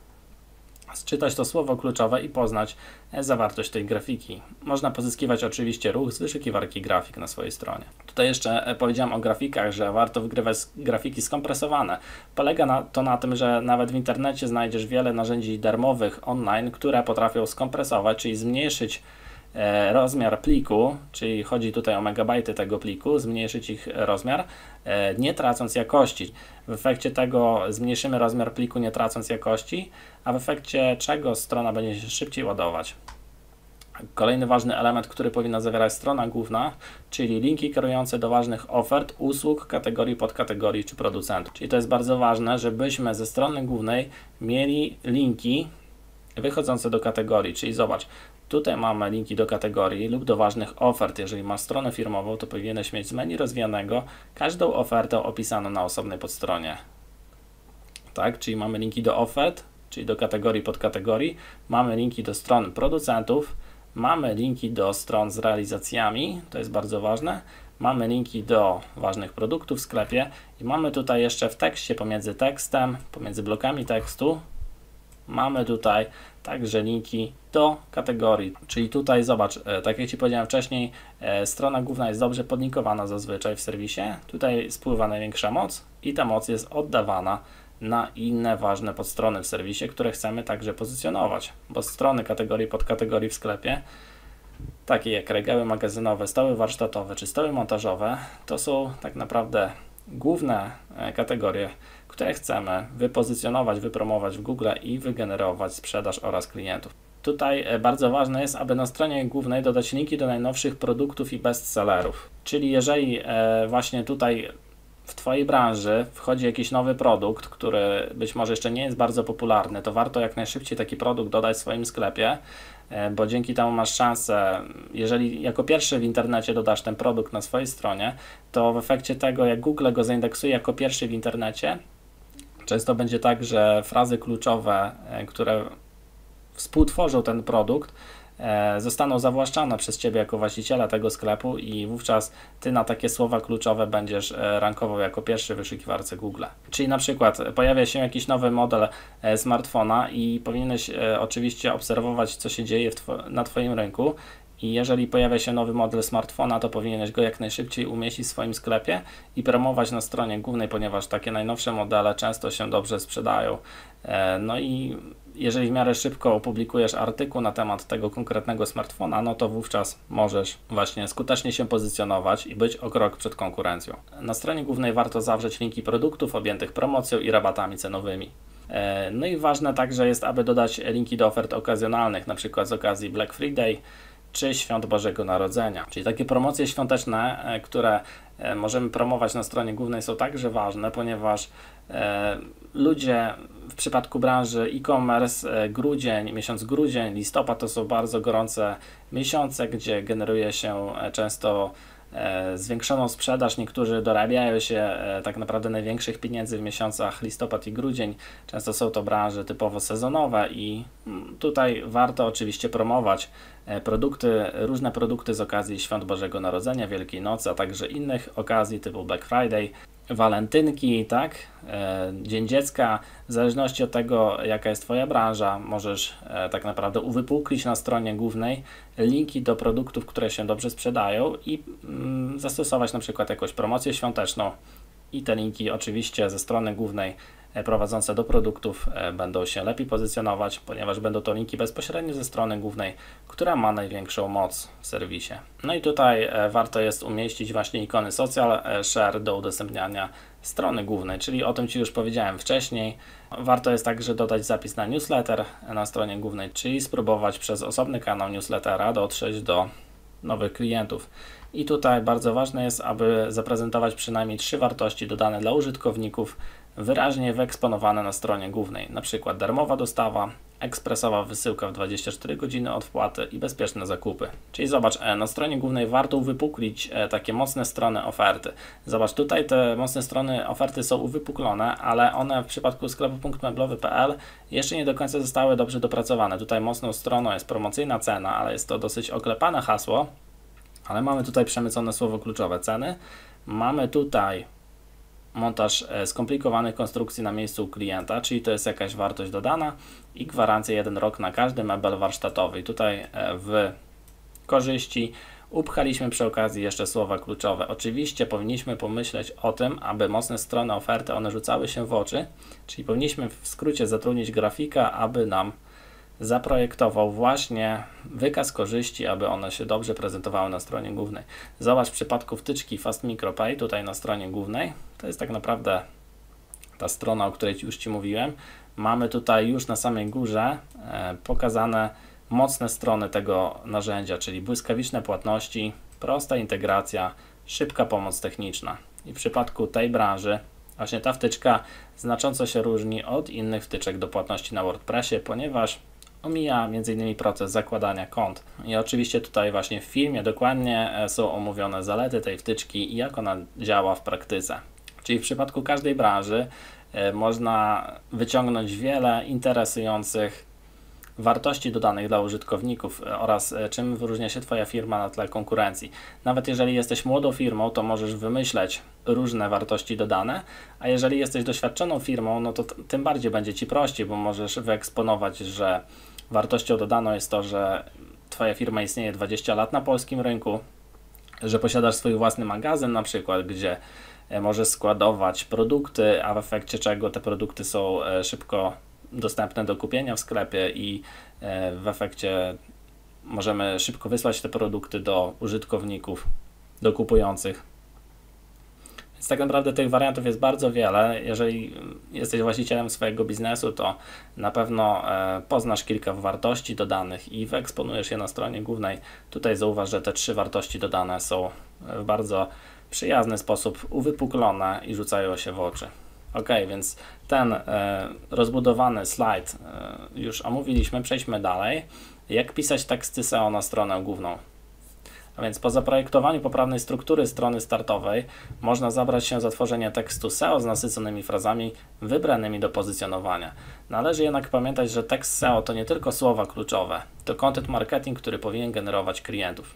sczytać to słowo kluczowe i poznać zawartość tej grafiki. Można pozyskiwać oczywiście ruch z wyszukiwarki grafik na swojej stronie. Tutaj jeszcze powiedziałem o grafikach, że warto wgrywać grafiki skompresowane. Polega na, to na tym, że nawet w internecie znajdziesz wiele narzędzi darmowych online, które potrafią skompresować, czyli zmniejszyć e, rozmiar pliku, czyli chodzi tutaj o megabajty tego pliku, zmniejszyć ich rozmiar, e, nie tracąc jakości. W efekcie tego zmniejszymy rozmiar pliku, nie tracąc jakości, a w efekcie czego strona będzie się szybciej ładować. Kolejny ważny element, który powinna zawierać strona główna, czyli linki kierujące do ważnych ofert, usług, kategorii, podkategorii czy producentów. Czyli to jest bardzo ważne, żebyśmy ze strony głównej mieli linki wychodzące do kategorii, czyli zobacz, tutaj mamy linki do kategorii lub do ważnych ofert. Jeżeli masz stronę firmową, to powinieneś mieć z menu rozwijanego każdą ofertę opisaną na osobnej podstronie. Tak, czyli mamy linki do ofert, czyli do kategorii, podkategorii, mamy linki do stron producentów, mamy linki do stron z realizacjami, to jest bardzo ważne, mamy linki do ważnych produktów w sklepie i mamy tutaj jeszcze w tekście, pomiędzy tekstem, pomiędzy blokami tekstu, mamy tutaj także linki do kategorii, czyli tutaj zobacz, tak jak Ci powiedziałem wcześniej, strona główna jest dobrze podlinkowana zazwyczaj w serwisie, tutaj spływa największa moc i ta moc jest oddawana na inne ważne podstrony w serwisie, które chcemy także pozycjonować, bo strony kategorii, podkategorii w sklepie, takie jak regały magazynowe, stoły warsztatowe czy stoły montażowe, to są tak naprawdę główne kategorie, które chcemy wypozycjonować, wypromować w Google i wygenerować sprzedaż oraz klientów. Tutaj bardzo ważne jest, aby na stronie głównej dodać linki do najnowszych produktów i bestsellerów, czyli jeżeli właśnie tutaj w Twojej branży wchodzi jakiś nowy produkt, który być może jeszcze nie jest bardzo popularny, to warto jak najszybciej taki produkt dodać w swoim sklepie, bo dzięki temu masz szansę, jeżeli jako pierwszy w internecie dodasz ten produkt na swojej stronie, to w efekcie tego, jak Google go zaindeksuje jako pierwszy w internecie, często będzie tak, że frazy kluczowe, które współtworzą ten produkt, zostaną zawłaszczane przez Ciebie jako właściciela tego sklepu i wówczas Ty na takie słowa kluczowe będziesz rankował jako pierwszy w wyszukiwarce Google. Czyli na przykład pojawia się jakiś nowy model smartfona i powinieneś oczywiście obserwować, co się dzieje w two- na Twoim rynku. I jeżeli pojawia się nowy model smartfona, to powinieneś go jak najszybciej umieścić w swoim sklepie i promować na stronie głównej, ponieważ takie najnowsze modele często się dobrze sprzedają. No i jeżeli w miarę szybko opublikujesz artykuł na temat tego konkretnego smartfona, no to wówczas możesz właśnie skutecznie się pozycjonować i być o krok przed konkurencją. Na stronie głównej warto zawrzeć linki produktów objętych promocją i rabatami cenowymi. No i ważne także jest, aby dodać linki do ofert okazjonalnych, na przykład z okazji Black Friday czy Świąt Bożego Narodzenia. Czyli takie promocje świąteczne, które możemy promować na stronie głównej, są także ważne, ponieważ ludzie w przypadku branży e-commerce, grudzień, miesiąc grudzień, listopad to są bardzo gorące miesiące, gdzie generuje się często zwiększoną sprzedaż. Niektórzy dorabiają się tak naprawdę największych pieniędzy w miesiącach listopad i grudzień. Często są to branże typowo sezonowe i tutaj warto oczywiście promować produkty, różne produkty z okazji Świąt Bożego Narodzenia, Wielkiej Nocy, a także innych okazji typu Black Friday, walentynki, tak? Dzień Dziecka. W zależności od tego, jaka jest Twoja branża, możesz tak naprawdę uwypuklić na stronie głównej linki do produktów, które się dobrze sprzedają i mm, zastosować na przykład jakąś promocję świąteczną i te linki oczywiście ze strony głównej prowadzące do produktów będą się lepiej pozycjonować, ponieważ będą to linki bezpośrednio ze strony głównej, która ma największą moc w serwisie. No i tutaj warto jest umieścić właśnie ikony social share do udostępniania strony głównej, czyli o tym Ci już powiedziałem wcześniej. Warto jest także dodać zapis na newsletter na stronie głównej, czyli spróbować przez osobny kanał newslettera dotrzeć do nowych klientów. I tutaj bardzo ważne jest, aby zaprezentować przynajmniej trzy wartości dodane dla użytkowników, wyraźnie wyeksponowane na stronie głównej, na przykład darmowa dostawa, ekspresowa wysyłka w dwadzieścia cztery godziny od wpłaty i bezpieczne zakupy. Czyli zobacz, na stronie głównej warto uwypuklić takie mocne strony oferty. Zobacz, tutaj te mocne strony oferty są uwypuklone, ale one w przypadku sklepu punkt meblowy kropka p l jeszcze nie do końca zostały dobrze dopracowane. Tutaj mocną stroną jest promocyjna cena, ale jest to dosyć oklepane hasło, ale mamy tutaj przemycone słowo kluczowe ceny. Mamy tutaj montaż skomplikowanych konstrukcji na miejscu u klienta, czyli to jest jakaś wartość dodana i gwarancja jeden rok na każdy mebel warsztatowy. I tutaj w korzyści upchaliśmy przy okazji jeszcze słowa kluczowe. Oczywiście powinniśmy pomyśleć o tym, aby mocne strony oferty, one rzucały się w oczy, czyli powinniśmy w skrócie zatrudnić grafika, aby nam zaprojektował właśnie wykaz korzyści, aby one się dobrze prezentowały na stronie głównej. Zobacz w przypadku wtyczki Fast Micro Pay tutaj na stronie głównej, to jest tak naprawdę ta strona, o której już Ci mówiłem. Mamy tutaj już na samej górze e, pokazane mocne strony tego narzędzia, czyli błyskawiczne płatności, prosta integracja, szybka pomoc techniczna. I w przypadku tej branży właśnie ta wtyczka znacząco się różni od innych wtyczek do płatności na WordPressie, ponieważ omija między innymi proces zakładania kont. I oczywiście tutaj właśnie w filmie dokładnie są omówione zalety tej wtyczki i jak ona działa w praktyce. Czyli w przypadku każdej branży można wyciągnąć wiele interesujących wartości dodanych dla użytkowników oraz czym wyróżnia się Twoja firma na tle konkurencji. Nawet jeżeli jesteś młodą firmą, to możesz wymyśleć różne wartości dodane, a jeżeli jesteś doświadczoną firmą, no to tym bardziej będzie Ci prościej, bo możesz wyeksponować, że wartością dodaną jest to, że Twoja firma istnieje dwadzieścia lat na polskim rynku, że posiadasz swój własny magazyn na przykład, gdzie możesz składować produkty, a w efekcie czego te produkty są szybko dostępne do kupienia w sklepie i w efekcie możemy szybko wysłać te produkty do użytkowników, do kupujących. Więc tak naprawdę tych wariantów jest bardzo wiele. Jeżeli jesteś właścicielem swojego biznesu, to na pewno poznasz kilka wartości dodanych i wyeksponujesz je na stronie głównej. Tutaj zauważ, że te trzy wartości dodane są w bardzo przyjazny sposób uwypuklone i rzucają się w oczy. Ok, więc ten e, rozbudowany slajd e, już omówiliśmy. Przejdźmy dalej. Jak pisać teksty S E O na stronę główną? A więc po zaprojektowaniu poprawnej struktury strony startowej można zabrać się za tworzenie tekstu S E O z nasyconymi frazami wybranymi do pozycjonowania. Należy jednak pamiętać, że tekst S E O to nie tylko słowa kluczowe, to content marketing, który powinien generować klientów.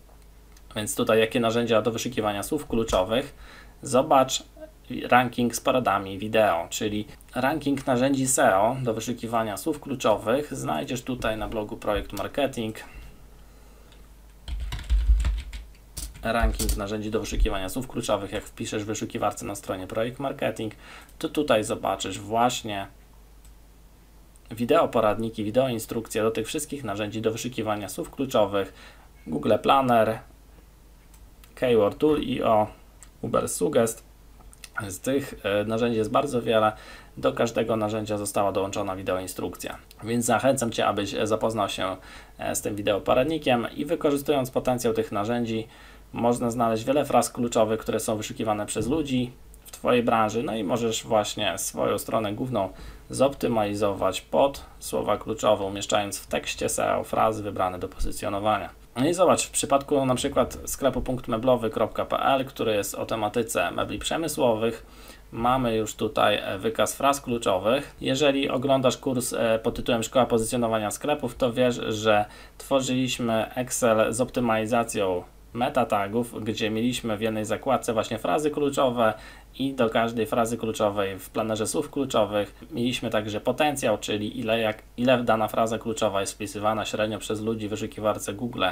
Więc tutaj jakie narzędzia do wyszukiwania słów kluczowych? Zobacz ranking z poradami wideo, czyli ranking narzędzi S E O do wyszukiwania słów kluczowych znajdziesz tutaj na blogu Projekt Marketing. Ranking narzędzi do wyszukiwania słów kluczowych, jak wpiszesz w wyszukiwarce na stronie Projekt Marketing, to tutaj zobaczysz właśnie wideo poradniki, wideo instrukcje do tych wszystkich narzędzi do wyszukiwania słów kluczowych, Google Planner, Keyword Tool kropka i o, Uber Suggest. Z tych narzędzi jest bardzo wiele. Do każdego narzędzia została dołączona wideoinstrukcja. Więc zachęcam Cię, abyś zapoznał się z tym wideoporadnikiem i wykorzystując potencjał tych narzędzi można znaleźć wiele fraz kluczowych, które są wyszukiwane przez ludzi w Twojej branży. No i możesz właśnie swoją stronę główną zoptymalizować pod słowa kluczowe, umieszczając w tekście S E O frazy wybrane do pozycjonowania. No i zobacz, w przypadku na przykład sklepu punkt meblowy kropka p l, który jest o tematyce mebli przemysłowych, mamy już tutaj wykaz fraz kluczowych. Jeżeli oglądasz kurs pod tytułem Szkoła Pozycjonowania Sklepów, to wiesz, że tworzyliśmy Excel z optymalizacją meta tagów, gdzie mieliśmy w jednej zakładce właśnie frazy kluczowe i do każdej frazy kluczowej w planerze słów kluczowych mieliśmy także potencjał, czyli ile, jak, ile dana fraza kluczowa jest wpisywana średnio przez ludzi w wyszukiwarce Google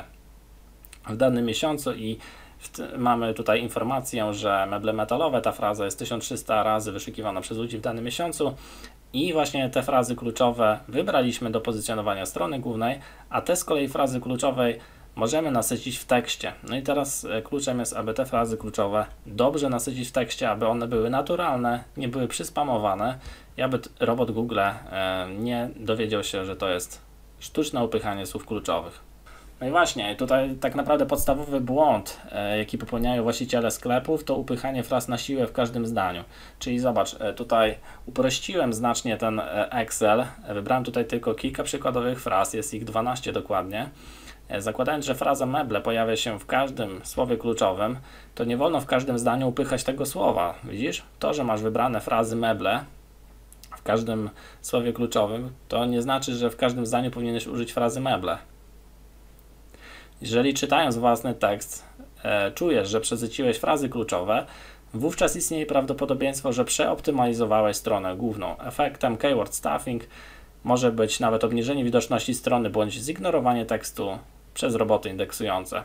w danym miesiącu i mamy tutaj informację, że meble metalowe, ta fraza jest tysiąc trzysta razy wyszukiwana przez ludzi w danym miesiącu i właśnie te frazy kluczowe wybraliśmy do pozycjonowania strony głównej, a te z kolei frazy kluczowej możemy nasycić w tekście. No i teraz kluczem jest, aby te frazy kluczowe dobrze nasycić w tekście, aby one były naturalne, nie były przyspamowane i aby robot Google nie dowiedział się, że to jest sztuczne upychanie słów kluczowych. No i właśnie, tutaj tak naprawdę podstawowy błąd, jaki popełniają właściciele sklepów, to upychanie fraz na siłę w każdym zdaniu. Czyli zobacz, tutaj uprościłem znacznie ten Excel, wybrałem tutaj tylko kilka przykładowych fraz, jest ich dwanaście dokładnie. Zakładając, że fraza meble pojawia się w każdym słowie kluczowym, to nie wolno w każdym zdaniu upychać tego słowa. Widzisz? To, że masz wybrane frazy meble w każdym słowie kluczowym, to nie znaczy, że w każdym zdaniu powinieneś użyć frazy meble. Jeżeli czytając własny tekst e, czujesz, że przesyciłeś frazy kluczowe, wówczas istnieje prawdopodobieństwo, że przeoptymalizowałeś stronę główną. Efektem keyword stuffing może być nawet obniżenie widoczności strony bądź zignorowanie tekstu przez roboty indeksujące.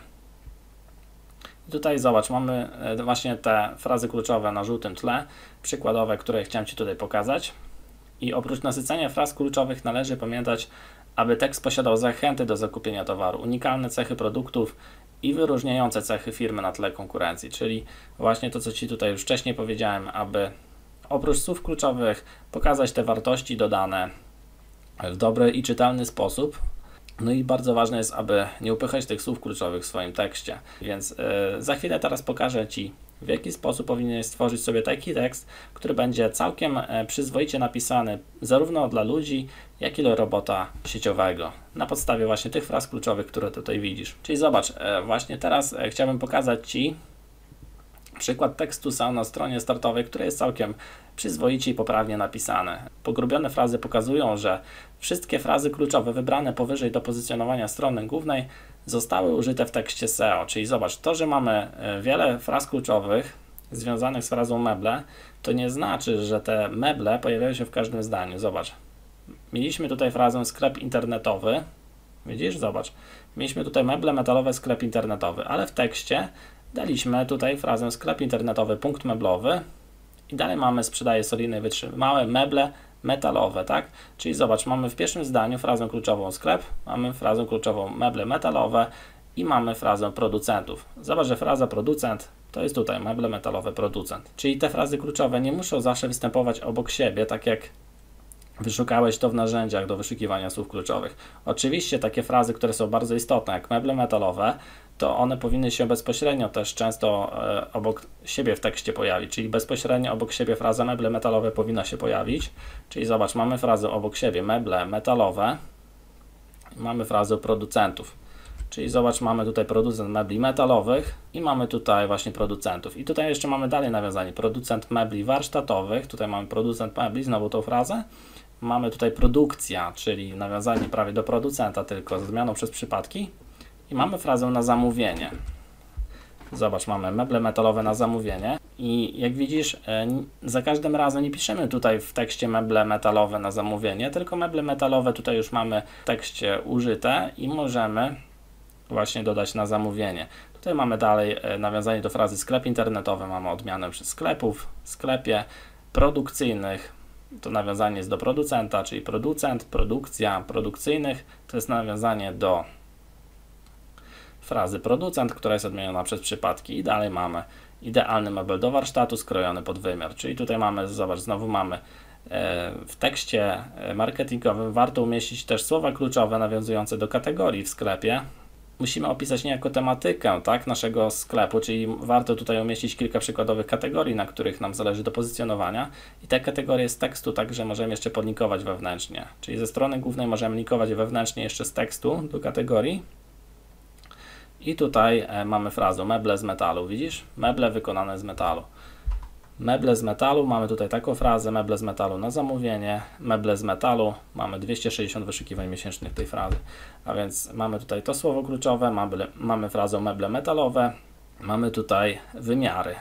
I tutaj zobacz, mamy właśnie te frazy kluczowe na żółtym tle, przykładowe, które chciałem Ci tutaj pokazać. I oprócz nasycenia fraz kluczowych należy pamiętać, aby tekst posiadał zachęty do zakupienia towaru, unikalne cechy produktów i wyróżniające cechy firmy na tle konkurencji, czyli właśnie to, co Ci tutaj już wcześniej powiedziałem, aby oprócz słów kluczowych pokazać te wartości dodane w dobry i czytelny sposób, No i bardzo ważne jest, aby nie upychać tych słów kluczowych w swoim tekście. Więc yy, za chwilę teraz pokażę Ci, w jaki sposób powinieneś stworzyć sobie taki tekst, który będzie całkiem e, przyzwoicie napisany zarówno dla ludzi, jak i dla robota sieciowego. Na podstawie właśnie tych fraz kluczowych, które tutaj widzisz. Czyli zobacz, e, właśnie teraz e, chciałbym pokazać Ci przykład tekstu S E O na stronie startowej, który jest całkiem przyzwoicie i poprawnie napisany. Pogrubione frazy pokazują, że wszystkie frazy kluczowe wybrane powyżej do pozycjonowania strony głównej zostały użyte w tekście S E O. Czyli zobacz, to, że mamy wiele fraz kluczowych związanych z frazą meble, to nie znaczy, że te meble pojawiają się w każdym zdaniu. Zobacz, mieliśmy tutaj frazę sklep internetowy. Widzisz? Zobacz. Mieliśmy tutaj meble metalowe, sklep internetowy, ale w tekście daliśmy tutaj frazę sklep internetowy, punkt meblowy i dalej mamy sprzedaje solidne i wytrzymałe meble metalowe, tak? Czyli zobacz, mamy w pierwszym zdaniu frazę kluczową sklep, mamy frazę kluczową meble metalowe i mamy frazę producentów. Zobacz, że fraza producent to jest tutaj meble metalowe producent. Czyli te frazy kluczowe nie muszą zawsze występować obok siebie, tak jak wyszukałeś to w narzędziach do wyszukiwania słów kluczowych. Oczywiście takie frazy, które są bardzo istotne, jak meble metalowe, to one powinny się bezpośrednio też często e, obok siebie w tekście pojawić, czyli bezpośrednio obok siebie fraza meble metalowe powinna się pojawić. Czyli zobacz, mamy frazę obok siebie meble metalowe, mamy frazę producentów. Czyli zobacz, mamy tutaj producent mebli metalowych i mamy tutaj właśnie producentów. I tutaj jeszcze mamy dalej nawiązanie, producent mebli warsztatowych, tutaj mamy producent mebli, znowu tą frazę. Mamy tutaj produkcja, czyli nawiązanie prawie do producenta, tylko ze zmianą przez przypadki. I mamy frazę na zamówienie. Zobacz, mamy meble metalowe na zamówienie i jak widzisz, za każdym razem nie piszemy tutaj w tekście meble metalowe na zamówienie, tylko meble metalowe tutaj już mamy w tekście użyte i możemy właśnie dodać na zamówienie. Tutaj mamy dalej nawiązanie do frazy sklep internetowy, mamy odmianę przez sklepów, sklepie produkcyjnych. To nawiązanie jest do producenta, czyli producent, produkcja, produkcyjnych. To jest nawiązanie do frazy producent, która jest odmieniona przez przypadki i dalej mamy idealny mebel do warsztatu skrojony pod wymiar. Czyli tutaj mamy, zobacz, znowu mamy e, w tekście marketingowym warto umieścić też słowa kluczowe nawiązujące do kategorii w sklepie. Musimy opisać niejako tematykę, tak, naszego sklepu, czyli warto tutaj umieścić kilka przykładowych kategorii, na których nam zależy do pozycjonowania i te kategorie z tekstu także możemy jeszcze podlinkować wewnętrznie. Czyli ze strony głównej możemy linkować wewnętrznie jeszcze z tekstu do kategorii. I tutaj e, mamy frazę meble z metalu, widzisz? Meble wykonane z metalu. Meble z metalu, mamy tutaj taką frazę, meble z metalu na zamówienie, meble z metalu, mamy dwieście sześćdziesiąt wyszukiwań miesięcznych tej frazy. A więc mamy tutaj to słowo kluczowe, mamy, mamy frazę meble metalowe, mamy tutaj wymiary.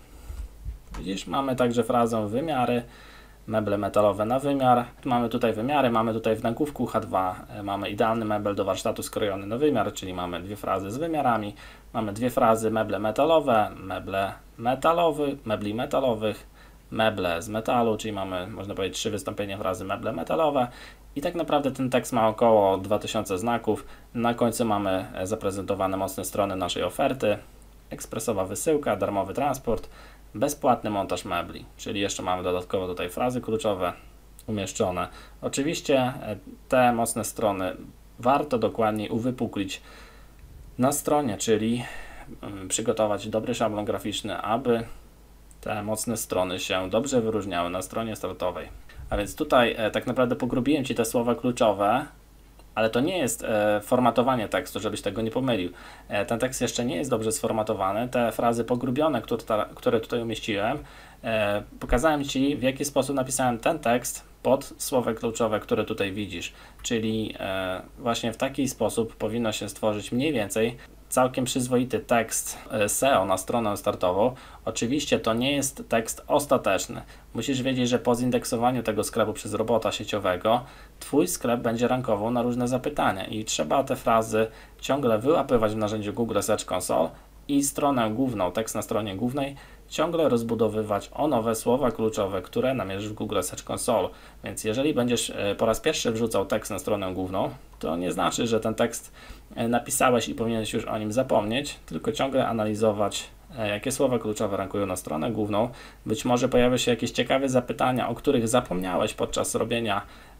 Widzisz? Mamy także frazę wymiary, meble metalowe na wymiar. Mamy tutaj wymiary, mamy tutaj w nagłówku H dwa, mamy idealny mebel do warsztatu skrojony na wymiar, czyli mamy dwie frazy z wymiarami, mamy dwie frazy meble metalowe, meble metalowy, mebli metalowych, meble z metalu, czyli mamy, można powiedzieć, trzy wystąpienia frazy meble metalowe i tak naprawdę ten tekst ma około dwa tysiące znaków. Na końcu mamy zaprezentowane mocne strony naszej oferty, ekspresowa wysyłka, darmowy transport, bezpłatny montaż mebli, czyli jeszcze mamy dodatkowo tutaj frazy kluczowe umieszczone. Oczywiście te mocne strony warto dokładniej uwypuklić na stronie, czyli przygotować dobry szablon graficzny, aby te mocne strony się dobrze wyróżniały na stronie startowej. A więc tutaj e, tak naprawdę pogrubiłem Ci te słowa kluczowe, ale to nie jest e, formatowanie tekstu, żebyś tego nie pomylił. E, ten tekst jeszcze nie jest dobrze sformatowany. Te frazy pogrubione, które, ta, które tutaj umieściłem, e, pokazałem Ci, w jaki sposób napisałem ten tekst pod słowa kluczowe, które tutaj widzisz. Czyli e, właśnie w taki sposób powinno się stworzyć mniej więcej całkiem przyzwoity tekst S E O na stronę startową. Oczywiście to nie jest tekst ostateczny. Musisz wiedzieć, że po zindeksowaniu tego sklepu przez robota sieciowego Twój sklep będzie rankował na różne zapytania i trzeba te frazy ciągle wyłapywać w narzędziu Google Search Console i stronę główną, tekst na stronie głównej ciągle rozbudowywać o nowe słowa kluczowe, które namierzysz w Google Search Console. Więc jeżeli będziesz po raz pierwszy wrzucał tekst na stronę główną, to nie znaczy, że ten tekst napisałeś i powinieneś już o nim zapomnieć, tylko ciągle analizować, jakie słowa kluczowe rankują na stronę główną. Być może pojawią się jakieś ciekawe zapytania, o których zapomniałeś podczas robienia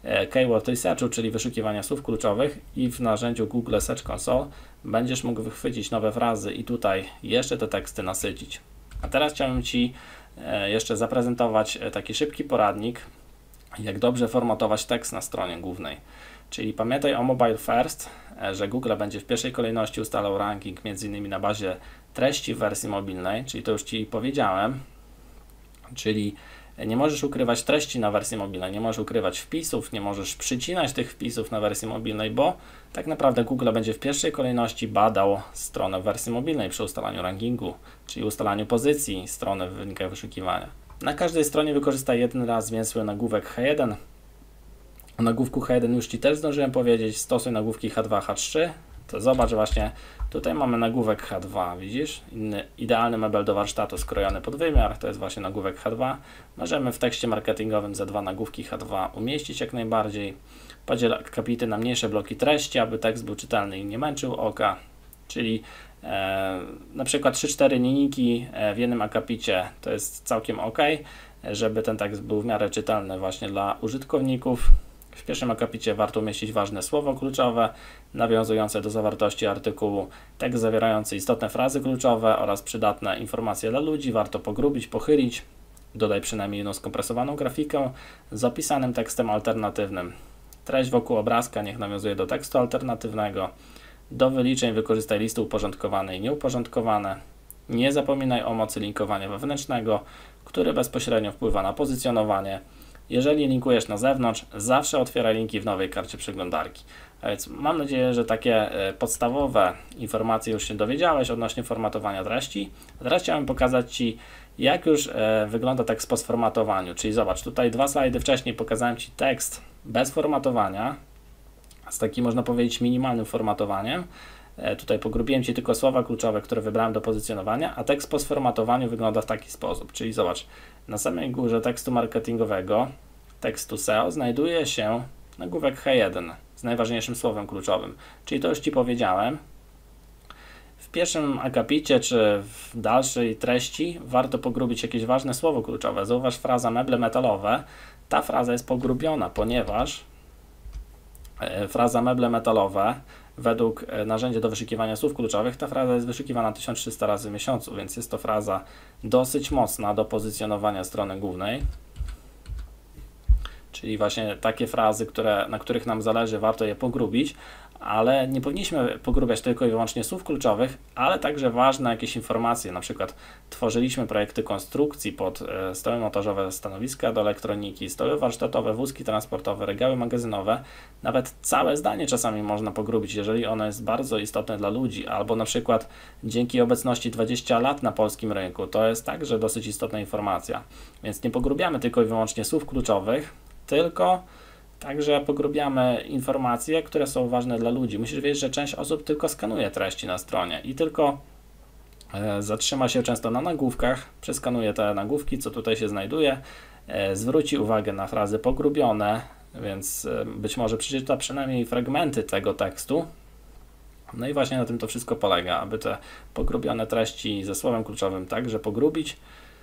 Keyword Researchu, czyli wyszukiwania słów kluczowych, i w narzędziu Google Search Console będziesz mógł wychwycić nowe frazy i tutaj jeszcze te teksty nasycić. A teraz chciałbym Ci jeszcze zaprezentować taki szybki poradnik, jak dobrze formatować tekst na stronie głównej. Czyli pamiętaj o Mobile First, że Google będzie w pierwszej kolejności ustalał ranking m.in. na bazie treści w wersji mobilnej, czyli to już Ci powiedziałem, czyli nie możesz ukrywać treści na wersji mobilnej, nie możesz ukrywać wpisów, nie możesz przycinać tych wpisów na wersji mobilnej, bo tak naprawdę Google będzie w pierwszej kolejności badał stronę w wersji mobilnej przy ustalaniu rankingu, czyli ustalaniu pozycji strony w wynikach wyszukiwania. Na każdej stronie wykorzystaj jeden raz zwięzły nagłówek H jeden. O nagłówku H jeden już Ci też zdążyłem powiedzieć, stosuj nagłówki H dwa, H trzy. To zobacz właśnie, tutaj mamy nagłówek H dwa, widzisz? Inny, idealny mebel do warsztatu skrojony pod wymiar, to jest właśnie nagłówek H dwa. Możemy w tekście marketingowym ze dwa nagłówki H dwa umieścić jak najbardziej. Podziel akapity na mniejsze bloki treści, aby tekst był czytelny i nie męczył oka. Czyli e, na przykład trzy cztery linijki w jednym akapicie to jest całkiem ok, żeby ten tekst był w miarę czytelny właśnie dla użytkowników. W pierwszym akapicie warto umieścić ważne słowo kluczowe, nawiązujące do zawartości artykułu, tekst zawierający istotne frazy kluczowe oraz przydatne informacje dla ludzi. Warto pogrubić, pochylić. Dodaj przynajmniej jedną skompresowaną grafikę z opisanym tekstem alternatywnym. Treść wokół obrazka niech nawiązuje do tekstu alternatywnego. Do wyliczeń wykorzystaj listy uporządkowane i nieuporządkowane. Nie zapominaj o mocy linkowania wewnętrznego, który bezpośrednio wpływa na pozycjonowanie. Jeżeli linkujesz na zewnątrz, zawsze otwieraj linki w nowej karcie przeglądarki. A więc mam nadzieję, że takie podstawowe informacje już się dowiedziałeś odnośnie formatowania treści. A teraz chciałem pokazać Ci, jak już wygląda tekst po sformatowaniu. Czyli zobacz, tutaj dwa slajdy wcześniej pokazałem Ci tekst bez formatowania, z takim, można powiedzieć, minimalnym formatowaniem. Tutaj pogrubiłem Ci tylko słowa kluczowe, które wybrałem do pozycjonowania, a tekst po sformatowaniu wygląda w taki sposób. Czyli zobacz, na samej górze tekstu marketingowego, tekstu S E O, znajduje się nagłówek H jeden z najważniejszym słowem kluczowym. Czyli to już Ci powiedziałem. W pierwszym akapicie czy w dalszej treści warto pogrubić jakieś ważne słowo kluczowe. Zauważ fraza meble metalowe. Ta fraza jest pogrubiona, ponieważ fraza meble metalowe według narzędzia do wyszukiwania słów kluczowych ta fraza jest wyszukiwana tysiąc trzysta razy w miesiącu, więc jest to fraza dosyć mocna do pozycjonowania strony głównej. Czyli właśnie takie frazy, które, na których nam zależy, warto je pogrubić, ale nie powinniśmy pogrubiać tylko i wyłącznie słów kluczowych, ale także ważne jakieś informacje, na przykład tworzyliśmy projekty konstrukcji pod stoły montażowe, stanowiska do elektroniki, stoły warsztatowe, wózki transportowe, regały magazynowe. Nawet całe zdanie czasami można pogrubić, jeżeli ono jest bardzo istotne dla ludzi, albo na przykład dzięki obecności dwudziestu lat na polskim rynku, to jest także dosyć istotna informacja. Więc nie pogrubiamy tylko i wyłącznie słów kluczowych, tylko także pogrubiamy informacje, które są ważne dla ludzi. Musisz wiedzieć, że część osób tylko skanuje treści na stronie i tylko e, zatrzyma się często na nagłówkach, przeskanuje te nagłówki, co tutaj się znajduje, e, zwróci uwagę na frazy pogrubione, więc e, być może przeczyta przynajmniej fragmenty tego tekstu. No i właśnie na tym to wszystko polega, aby te pogrubione treści ze słowem kluczowym także pogrubić.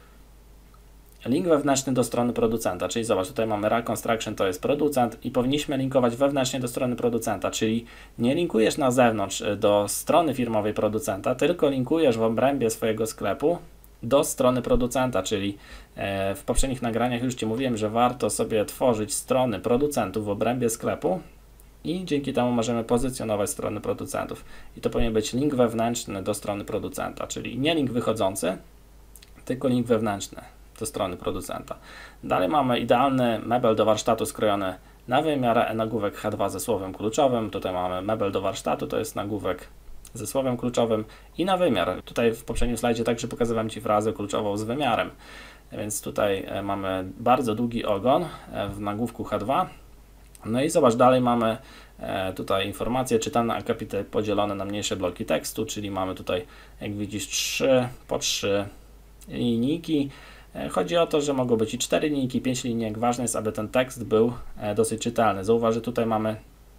Link wewnętrzny do strony producenta, czyli zobacz, tutaj mamy Rack Construction, to jest producent i powinniśmy linkować wewnętrznie do strony producenta, czyli nie linkujesz na zewnątrz do strony firmowej producenta, tylko linkujesz w obrębie swojego sklepu do strony producenta, czyli w poprzednich nagraniach już Ci mówiłem, że warto sobie tworzyć strony producentów w obrębie sklepu i dzięki temu możemy pozycjonować strony producentów. I to powinien być link wewnętrzny do strony producenta, czyli nie link wychodzący, tylko link wewnętrzny do strony producenta. Dalej mamy idealny mebel do warsztatu skrojony na wymiar, nagłówek H dwa ze słowem kluczowym. Tutaj mamy mebel do warsztatu, to jest nagłówek ze słowem kluczowym i na wymiar. Tutaj w poprzednim slajdzie także pokazywałem Ci frazę kluczową z wymiarem. Więc tutaj mamy bardzo długi ogon w nagłówku H dwa. No i zobacz, dalej mamy tutaj informacje czytane akapity podzielone na mniejsze bloki tekstu, czyli mamy tutaj, jak widzisz, trzy po trzy linijki. Chodzi o to, że mogą być i cztery linijki, pięć linijek. Ważne jest, aby ten tekst był dosyć czytelny. Zauważ, że tutaj mamy,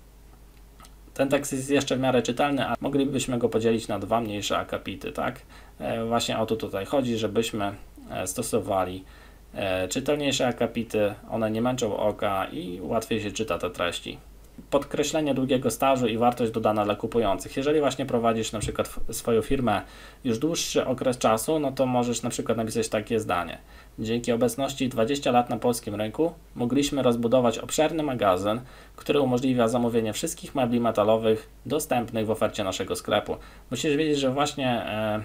ten tekst jest jeszcze w miarę czytelny, a moglibyśmy go podzielić na dwa mniejsze akapity, tak? Właśnie o to tutaj chodzi, żebyśmy stosowali e, czytelniejsze akapity, one nie męczą oka i łatwiej się czyta te treści. Podkreślenie długiego stażu i wartość dodana dla kupujących. Jeżeli właśnie prowadzisz na przykład swoją firmę już dłuższy okres czasu, no to możesz na przykład napisać takie zdanie. Dzięki obecności dwudziestu lat na polskim rynku mogliśmy rozbudować obszerny magazyn, który umożliwia zamówienie wszystkich mebli metalowych dostępnych w ofercie naszego sklepu. Musisz wiedzieć, że właśnie e,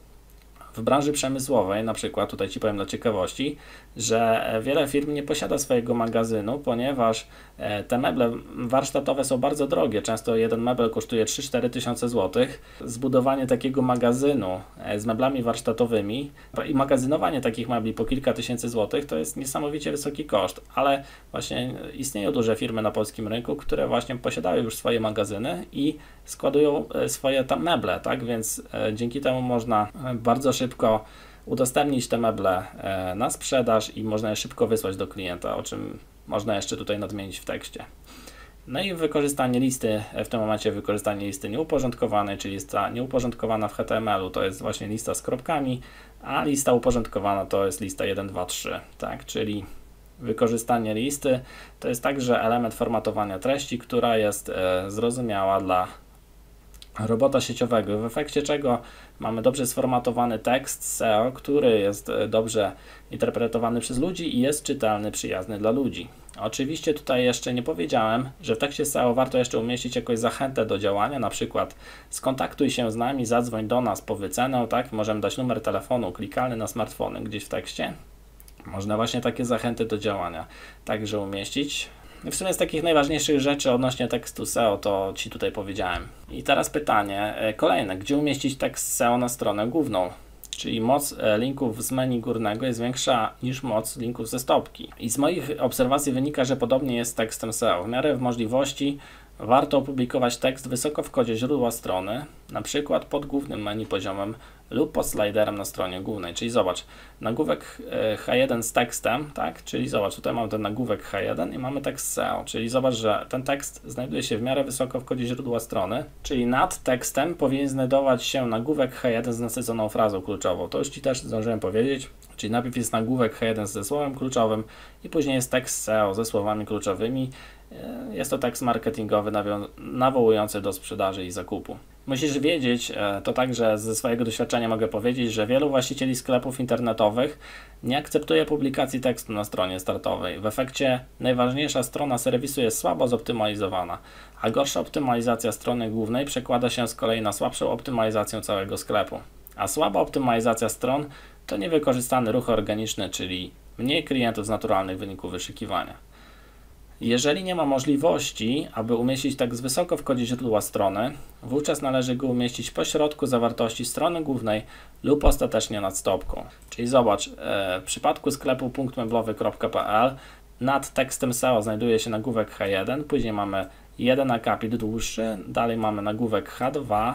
w branży przemysłowej, na przykład tutaj Ci powiem dla ciekawości, że wiele firm nie posiada swojego magazynu, ponieważ te meble warsztatowe są bardzo drogie. Często jeden mebel kosztuje trzy cztery tysiące złotych. Zbudowanie takiego magazynu z meblami warsztatowymi i magazynowanie takich mebli po kilka tysięcy złotych to jest niesamowicie wysoki koszt, ale właśnie istnieją duże firmy na polskim rynku, które właśnie posiadają już swoje magazyny i składują swoje tam meble, tak? Więc dzięki temu można bardzo szybko udostępnić te meble na sprzedaż i można je szybko wysłać do klienta, o czym można jeszcze tutaj nadmienić w tekście. No i wykorzystanie listy, w tym momencie wykorzystanie listy nieuporządkowanej, czyli lista nieuporządkowana w H T M L u to jest właśnie lista z kropkami, a lista uporządkowana to jest lista jeden, dwa, trzy, tak, czyli wykorzystanie listy to jest także element formatowania treści, która jest e, zrozumiała dla robota sieciowego, w efekcie czego mamy dobrze sformatowany tekst S E O, który jest dobrze interpretowany przez ludzi i jest czytelny, przyjazny dla ludzi. Oczywiście tutaj jeszcze nie powiedziałem, że w tekście S E O warto jeszcze umieścić jakąś zachętę do działania, na przykład skontaktuj się z nami, zadzwoń do nas po wycenę, tak? Możemy dać numer telefonu klikalny na smartfony gdzieś w tekście. Można właśnie takie zachęty do działania także umieścić. W sumie z takich najważniejszych rzeczy odnośnie tekstu S E O to Ci tutaj powiedziałem. I teraz pytanie kolejne, gdzie umieścić tekst S E O na stronę główną? Czyli moc linków z menu górnego jest większa niż moc linków ze stopki. I z moich obserwacji wynika, że podobnie jest z tekstem S E O. W miarę możliwości warto opublikować tekst wysoko w kodzie źródła strony, na przykład pod głównym menu poziomem lub pod sliderem na stronie głównej. Czyli zobacz, nagłówek H jeden z tekstem, tak? Czyli zobacz, tutaj mamy ten nagłówek H jeden i mamy tekst S E O. Czyli zobacz, że ten tekst znajduje się w miarę wysoko w kodzie źródła strony, czyli nad tekstem powinien znajdować się nagłówek H jeden z nasyconą frazą kluczową. To już Ci też zdążyłem powiedzieć. Czyli najpierw jest nagłówek H jeden ze słowem kluczowym i później jest tekst S E O ze słowami kluczowymi. Jest to tekst marketingowy nawołujący do sprzedaży i zakupu. Musisz wiedzieć, to także ze swojego doświadczenia mogę powiedzieć, że wielu właścicieli sklepów internetowych nie akceptuje publikacji tekstu na stronie startowej. W efekcie najważniejsza strona serwisu jest słabo zoptymalizowana, a gorsza optymalizacja strony głównej przekłada się z kolei na słabszą optymalizację całego sklepu. A słaba optymalizacja stron to niewykorzystany ruch organiczny, czyli mniej klientów z naturalnych wyników wyszukiwania. Jeżeli nie ma możliwości, aby umieścić tekst wysoko w kodzie źródła strony, wówczas należy go umieścić po środku zawartości strony głównej lub ostatecznie nad stopką. Czyli zobacz, w przypadku sklepu punkt meblowy kropka p l nad tekstem S E O znajduje się nagłówek H jeden, później mamy jeden akapit dłuższy, dalej mamy nagłówek H dwa,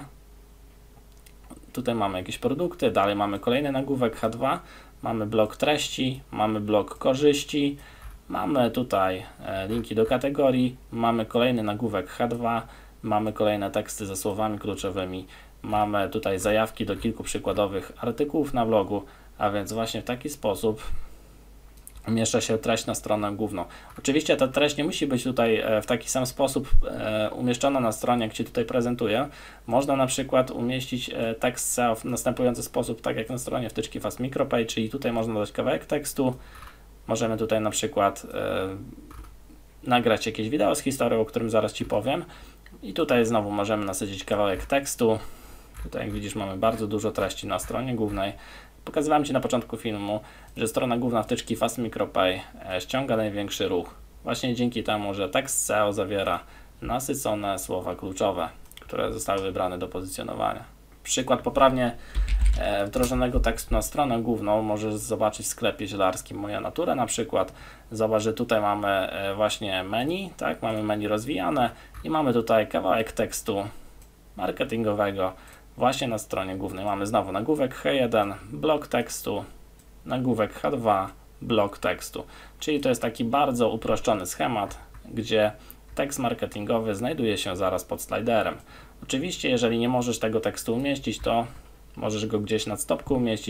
tutaj mamy jakieś produkty, dalej mamy kolejny nagłówek H dwa, mamy blok treści, mamy blok korzyści, mamy tutaj linki do kategorii, mamy kolejny nagłówek H dwa, mamy kolejne teksty ze słowami kluczowymi, mamy tutaj zajawki do kilku przykładowych artykułów na blogu, a więc właśnie w taki sposób umieszcza się treść na stronę główną. Oczywiście ta treść nie musi być tutaj w taki sam sposób umieszczona na stronie, jak Ci tutaj prezentuję. Można na przykład umieścić tekst S E O w następujący sposób, tak jak na stronie wtyczki Fast MicroPage, czyli tutaj można dodać kawałek tekstu. Możemy tutaj na przykład e, nagrać jakieś wideo z historią, o którym zaraz Ci powiem. I tutaj znowu możemy nasycić kawałek tekstu. Tutaj jak widzisz mamy bardzo dużo treści na stronie głównej. Pokazywałem Ci na początku filmu, że strona główna wtyczki Fast MicroPay e, ściąga największy ruch. Właśnie dzięki temu, że tekst S E O zawiera nasycone słowa kluczowe, które zostały wybrane do pozycjonowania. Przykład poprawnie wdrożonego tekstu na stronę główną możesz zobaczyć w sklepie zielarskim Moja Natura na przykład. Zobacz, że tutaj mamy właśnie menu, tak, mamy menu rozwijane i mamy tutaj kawałek tekstu marketingowego właśnie na stronie głównej. Mamy znowu nagłówek H jeden, blok tekstu, nagłówek H dwa, blok tekstu. Czyli to jest taki bardzo uproszczony schemat, gdzie tekst marketingowy znajduje się zaraz pod sliderem. Oczywiście, jeżeli nie możesz tego tekstu umieścić, to możesz go gdzieś nad stopką umieścić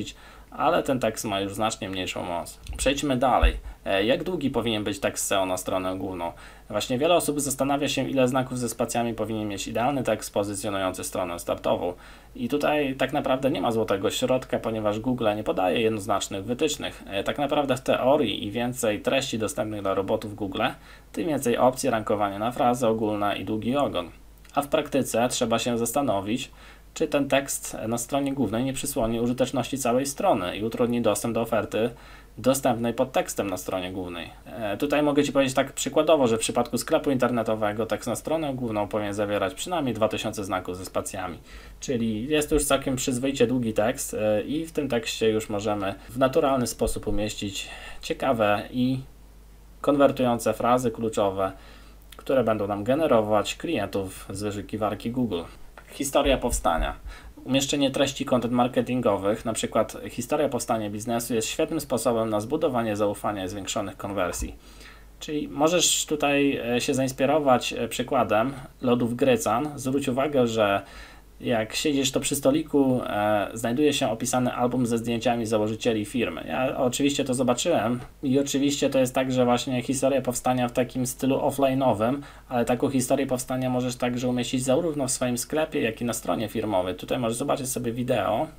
ale ten tekst ma już znacznie mniejszą moc. Przejdźmy dalej. Jak długi powinien być tekst S E O na stronę główną? Właśnie wiele osób zastanawia się, ile znaków ze spacjami powinien mieć idealny tekst pozycjonujący stronę startową. I tutaj tak naprawdę nie ma złotego środka, ponieważ Google nie podaje jednoznacznych wytycznych. Tak naprawdę w teorii im więcej treści dostępnych dla robotów Google, tym więcej opcji rankowania na frazy ogólne i długi ogon. A w praktyce trzeba się zastanowić, czy ten tekst na stronie głównej nie przysłoni użyteczności całej strony i utrudni dostęp do oferty dostępnej pod tekstem na stronie głównej. E, tutaj mogę Ci powiedzieć tak przykładowo, że w przypadku sklepu internetowego tekst na stronę główną powinien zawierać przynajmniej dwa tysiące znaków ze spacjami. Czyli jest to już całkiem przyzwoicie długi tekst e, i w tym tekście już możemy w naturalny sposób umieścić ciekawe i konwertujące frazy kluczowe, które będą nam generować klientów z wyszukiwarki Google. Historia powstania. Umieszczenie treści content marketingowych, na przykład historia powstania biznesu, jest świetnym sposobem na zbudowanie zaufania i zwiększonych konwersji. Czyli możesz tutaj się zainspirować przykładem lodów Grycan. Zwróć uwagę, że jak siedzisz, to przy stoliku e, znajduje się opisany album ze zdjęciami założycieli firmy. Ja oczywiście to zobaczyłem i oczywiście to jest tak, że właśnie historia powstania w takim stylu offline'owym, ale taką historię powstania możesz także umieścić zarówno w swoim sklepie, jak i na stronie firmowej. Tutaj możesz zobaczyć sobie wideo,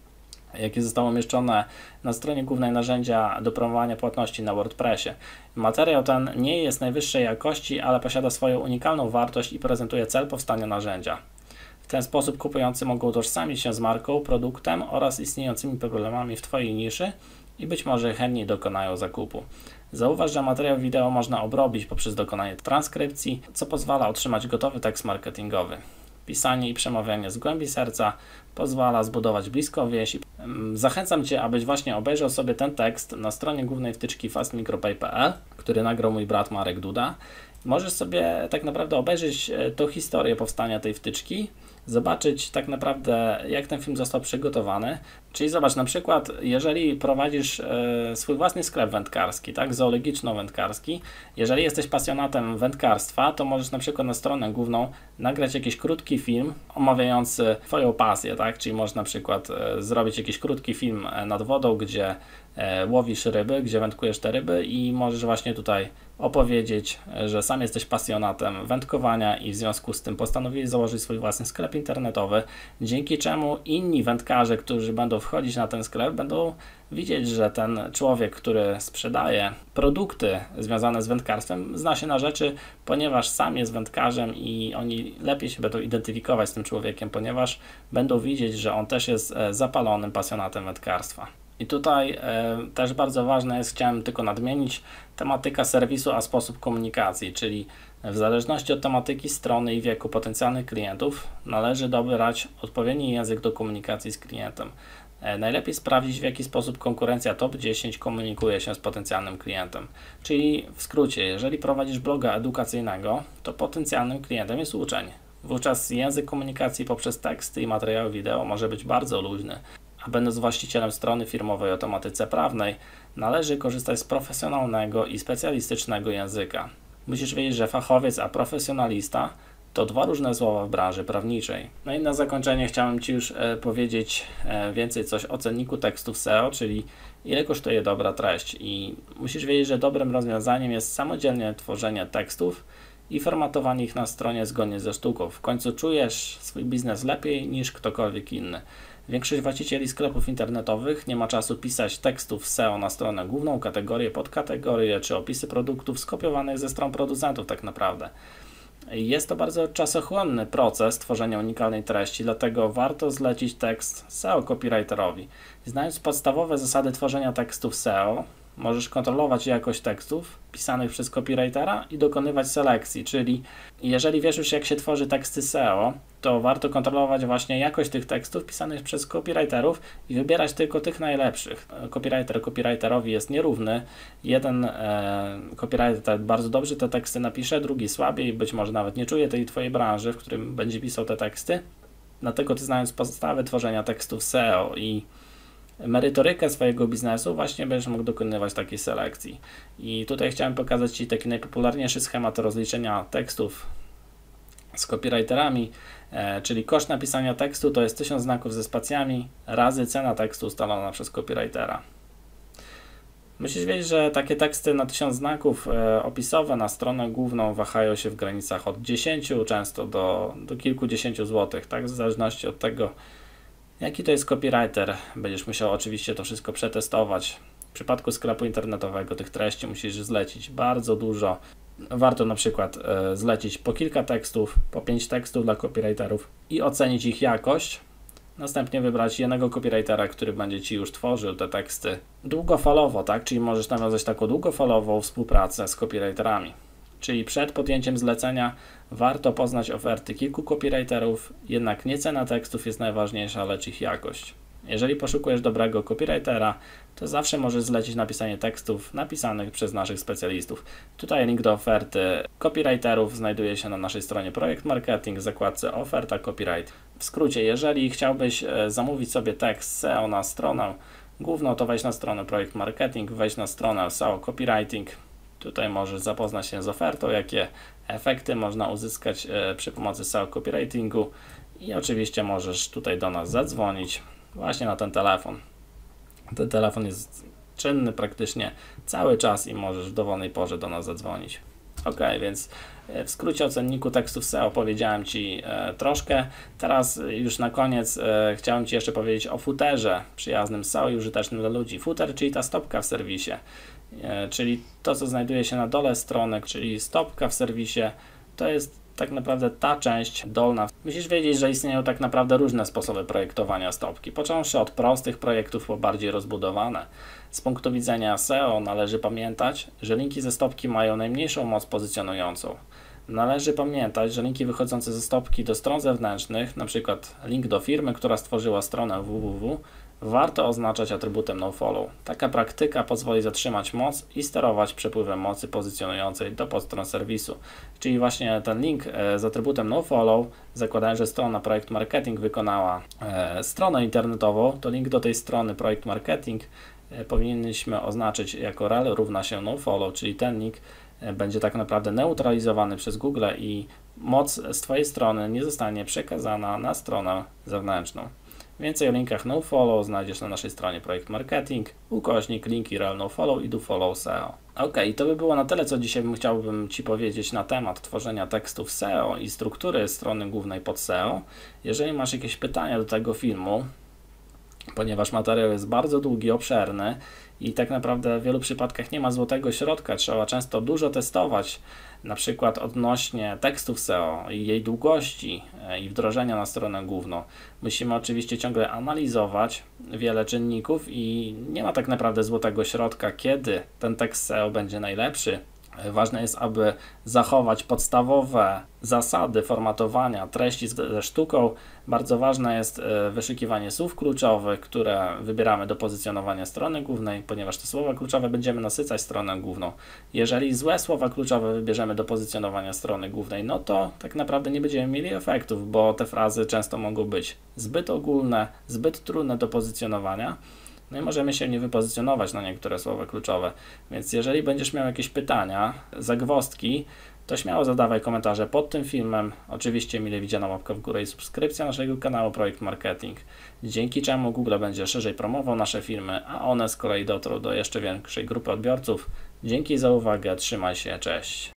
jakie zostało umieszczone na stronie głównej narzędzia do promowania płatności na WordPressie. Materiał ten nie jest najwyższej jakości, ale posiada swoją unikalną wartość i prezentuje cel powstania narzędzia. W ten sposób kupujący mogą utożsamić się z marką, produktem oraz istniejącymi problemami w Twojej niszy i być może chętniej dokonają zakupu. Zauważ, że materiał wideo można obrobić poprzez dokonanie transkrypcji, co pozwala otrzymać gotowy tekst marketingowy. Pisanie i przemawianie z głębi serca pozwala zbudować bliską więź. Zachęcam Cię, abyś właśnie obejrzał sobie ten tekst na stronie głównej wtyczki fast micro pay kropka p l, który nagrał mój brat Marek Duda. Możesz sobie tak naprawdę obejrzeć tą historię powstania tej wtyczki, zobaczyć tak naprawdę, jak ten film został przygotowany. Czyli zobacz, na przykład, jeżeli prowadzisz e, swój własny sklep wędkarski, tak, zoologiczno-wędkarski, jeżeli jesteś pasjonatem wędkarstwa, to możesz na przykład na stronę główną nagrać jakiś krótki film omawiający Twoją pasję, tak, czyli możesz na przykład e, zrobić jakiś krótki film nad wodą, gdzie e, łowisz ryby, gdzie wędkujesz te ryby i możesz właśnie tutaj opowiedzieć, że sam jesteś pasjonatem wędkowania i w związku z tym postanowiłeś założyć swój własny sklep internetowy, dzięki czemu inni wędkarze, którzy będą wchodzić na ten sklep, będą widzieć, że ten człowiek, który sprzedaje produkty związane z wędkarstwem, zna się na rzeczy, ponieważ sam jest wędkarzem i oni lepiej się będą identyfikować z tym człowiekiem, ponieważ będą widzieć, że on też jest zapalonym pasjonatem wędkarstwa. I tutaj e, też bardzo ważne jest, chciałem tylko nadmienić, tematyka serwisu, a sposób komunikacji, czyli w zależności od tematyki strony i wieku potencjalnych klientów należy dobrać odpowiedni język do komunikacji z klientem. E, najlepiej sprawdzić, w jaki sposób konkurencja top dziesięć komunikuje się z potencjalnym klientem. Czyli w skrócie, jeżeli prowadzisz bloga edukacyjnego, to potencjalnym klientem jest uczeń. Wówczas język komunikacji poprzez teksty i materiały wideo może być bardzo luźny. A będąc właścicielem strony firmowej o tematyce prawnej, należy korzystać z profesjonalnego i specjalistycznego języka. Musisz wiedzieć, że fachowiec a profesjonalista to dwa różne słowa w branży prawniczej. No i na zakończenie chciałem Ci już e, powiedzieć e, więcej coś o cenniku tekstów S E O, czyli ile kosztuje dobra treść. I musisz wiedzieć, że dobrym rozwiązaniem jest samodzielnie tworzenie tekstów i formatowanie ich na stronie zgodnie ze sztuką. W końcu czujesz swój biznes lepiej niż ktokolwiek inny. Większość właścicieli sklepów internetowych nie ma czasu pisać tekstów S E O na stronę główną, kategorię, podkategorie czy opisy produktów skopiowanych ze stron producentów tak naprawdę. Jest to bardzo czasochłonny proces tworzenia unikalnej treści, dlatego warto zlecić tekst S E O copywriterowi. Znając podstawowe zasady tworzenia tekstów S E O, możesz kontrolować jakość tekstów pisanych przez copywritera i dokonywać selekcji, czyli jeżeli wiesz już, jak się tworzy teksty S E O, to warto kontrolować właśnie jakość tych tekstów pisanych przez copywriterów i wybierać tylko tych najlepszych. Copywriter copywriterowi jest nierówny. Jeden e, copywriter bardzo dobrze te teksty napisze, drugi słabiej, być może nawet nie czuje tej Twojej branży, w którym będzie pisał te teksty. Dlatego Ty, znając podstawy tworzenia tekstów S E O i merytorykę swojego biznesu, właśnie będziesz mógł dokonywać takiej selekcji. I tutaj chciałem pokazać Ci taki najpopularniejszy schemat rozliczenia tekstów z copywriterami, e, czyli koszt napisania tekstu to jest tysiąc znaków ze spacjami razy cena tekstu ustalona przez copywritera. Musisz wiedzieć, że takie teksty na tysiąc znaków e, opisowe na stronę główną wahają się w granicach od dziesięciu często do, do kilkudziesięciu złotych, tak, w zależności od tego, jaki to jest copywriter. Będziesz musiał oczywiście to wszystko przetestować. W przypadku sklepu internetowego tych treści musisz zlecić bardzo dużo. Warto na przykład e, zlecić po kilka tekstów, po pięć tekstów dla copywriterów i ocenić ich jakość. Następnie wybrać jednego copywritera, który będzie Ci już tworzył te teksty długofalowo, tak? Czyli możesz nawiązać taką długofalową współpracę z copywriterami. Czyli przed podjęciem zlecenia warto poznać oferty kilku copywriterów, jednak nie cena tekstów jest najważniejsza, lecz ich jakość. Jeżeli poszukujesz dobrego copywritera, to zawsze możesz zlecić napisanie tekstów napisanych przez naszych specjalistów. Tutaj link do oferty copywriterów znajduje się na naszej stronie Projekt Marketing w zakładce Oferta Copyright. W skrócie, jeżeli chciałbyś zamówić sobie tekst S E O na stronę główną, to wejdź na stronę Projekt Marketing, wejdź na stronę S E O Copywriting. Tutaj możesz zapoznać się z ofertą, jakie efekty można uzyskać przy pomocy S E O Copywritingu i oczywiście możesz tutaj do nas zadzwonić właśnie na ten telefon. Ten telefon jest czynny praktycznie cały czas i możesz w dowolnej porze do nas zadzwonić. Ok, więc w skrócie o cenniku tekstów S E O powiedziałem Ci e, troszkę. Teraz już na koniec e, chciałem Ci jeszcze powiedzieć o footerze przyjaznym S E O i użytecznym dla ludzi. Footer, czyli ta stopka w serwisie, e, czyli to, co znajduje się na dole strony, czyli stopka w serwisie, to jest tak naprawdę ta część dolna. Musisz wiedzieć, że istnieją tak naprawdę różne sposoby projektowania stopki, począwszy od prostych projektów po bardziej rozbudowane. Z punktu widzenia S E O należy pamiętać, że linki ze stopki mają najmniejszą moc pozycjonującą. Należy pamiętać, że linki wychodzące ze stopki do stron zewnętrznych, np. link do firmy, która stworzyła stronę www, warto oznaczać atrybutem nofollow. Taka praktyka pozwoli zatrzymać moc i sterować przepływem mocy pozycjonującej do podstron serwisu. Czyli właśnie ten link z atrybutem nofollow, zakładając, że strona Projekt Marketing wykonała e, stronę internetową, to link do tej strony Projekt Marketing e, powinniśmy oznaczyć jako rel równa się nofollow, czyli ten link e, będzie tak naprawdę neutralizowany przez Google i moc z Twojej strony nie zostanie przekazana na stronę zewnętrzną. Więcej o linkach nofollow znajdziesz na naszej stronie Projekt Marketing, ukośnik linki rel nofollow i dofollow S E O. Ok, to by było na tyle, co dzisiaj bym chciałbym Ci powiedzieć na temat tworzenia tekstów S E O i struktury strony głównej pod S E O. Jeżeli masz jakieś pytania do tego filmu, ponieważ materiał jest bardzo długi, obszerny i tak naprawdę w wielu przypadkach nie ma złotego środka, trzeba często dużo testować, na przykład odnośnie tekstów S E O i jej długości i wdrożenia na stronę główną. Musimy oczywiście ciągle analizować wiele czynników i nie ma tak naprawdę złotego środka, kiedy ten tekst S E O będzie najlepszy. Ważne jest, aby zachować podstawowe zasady formatowania treści ze sztuką. Bardzo ważne jest wyszukiwanie słów kluczowych, które wybieramy do pozycjonowania strony głównej, ponieważ te słowa kluczowe będziemy nasycać stronę główną. Jeżeli złe słowa kluczowe wybierzemy do pozycjonowania strony głównej, no to tak naprawdę nie będziemy mieli efektów, bo te frazy często mogą być zbyt ogólne, zbyt trudne do pozycjonowania. No i możemy się nie wypozycjonować na niektóre słowa kluczowe, więc jeżeli będziesz miał jakieś pytania, zagwozdki, to śmiało zadawaj komentarze pod tym filmem. Oczywiście mile widziana łapka w górę i subskrypcja naszego kanału Projekt Marketing, dzięki czemu Google będzie szerzej promował nasze filmy, a one z kolei dotrą do jeszcze większej grupy odbiorców. Dzięki za uwagę, trzymaj się, cześć.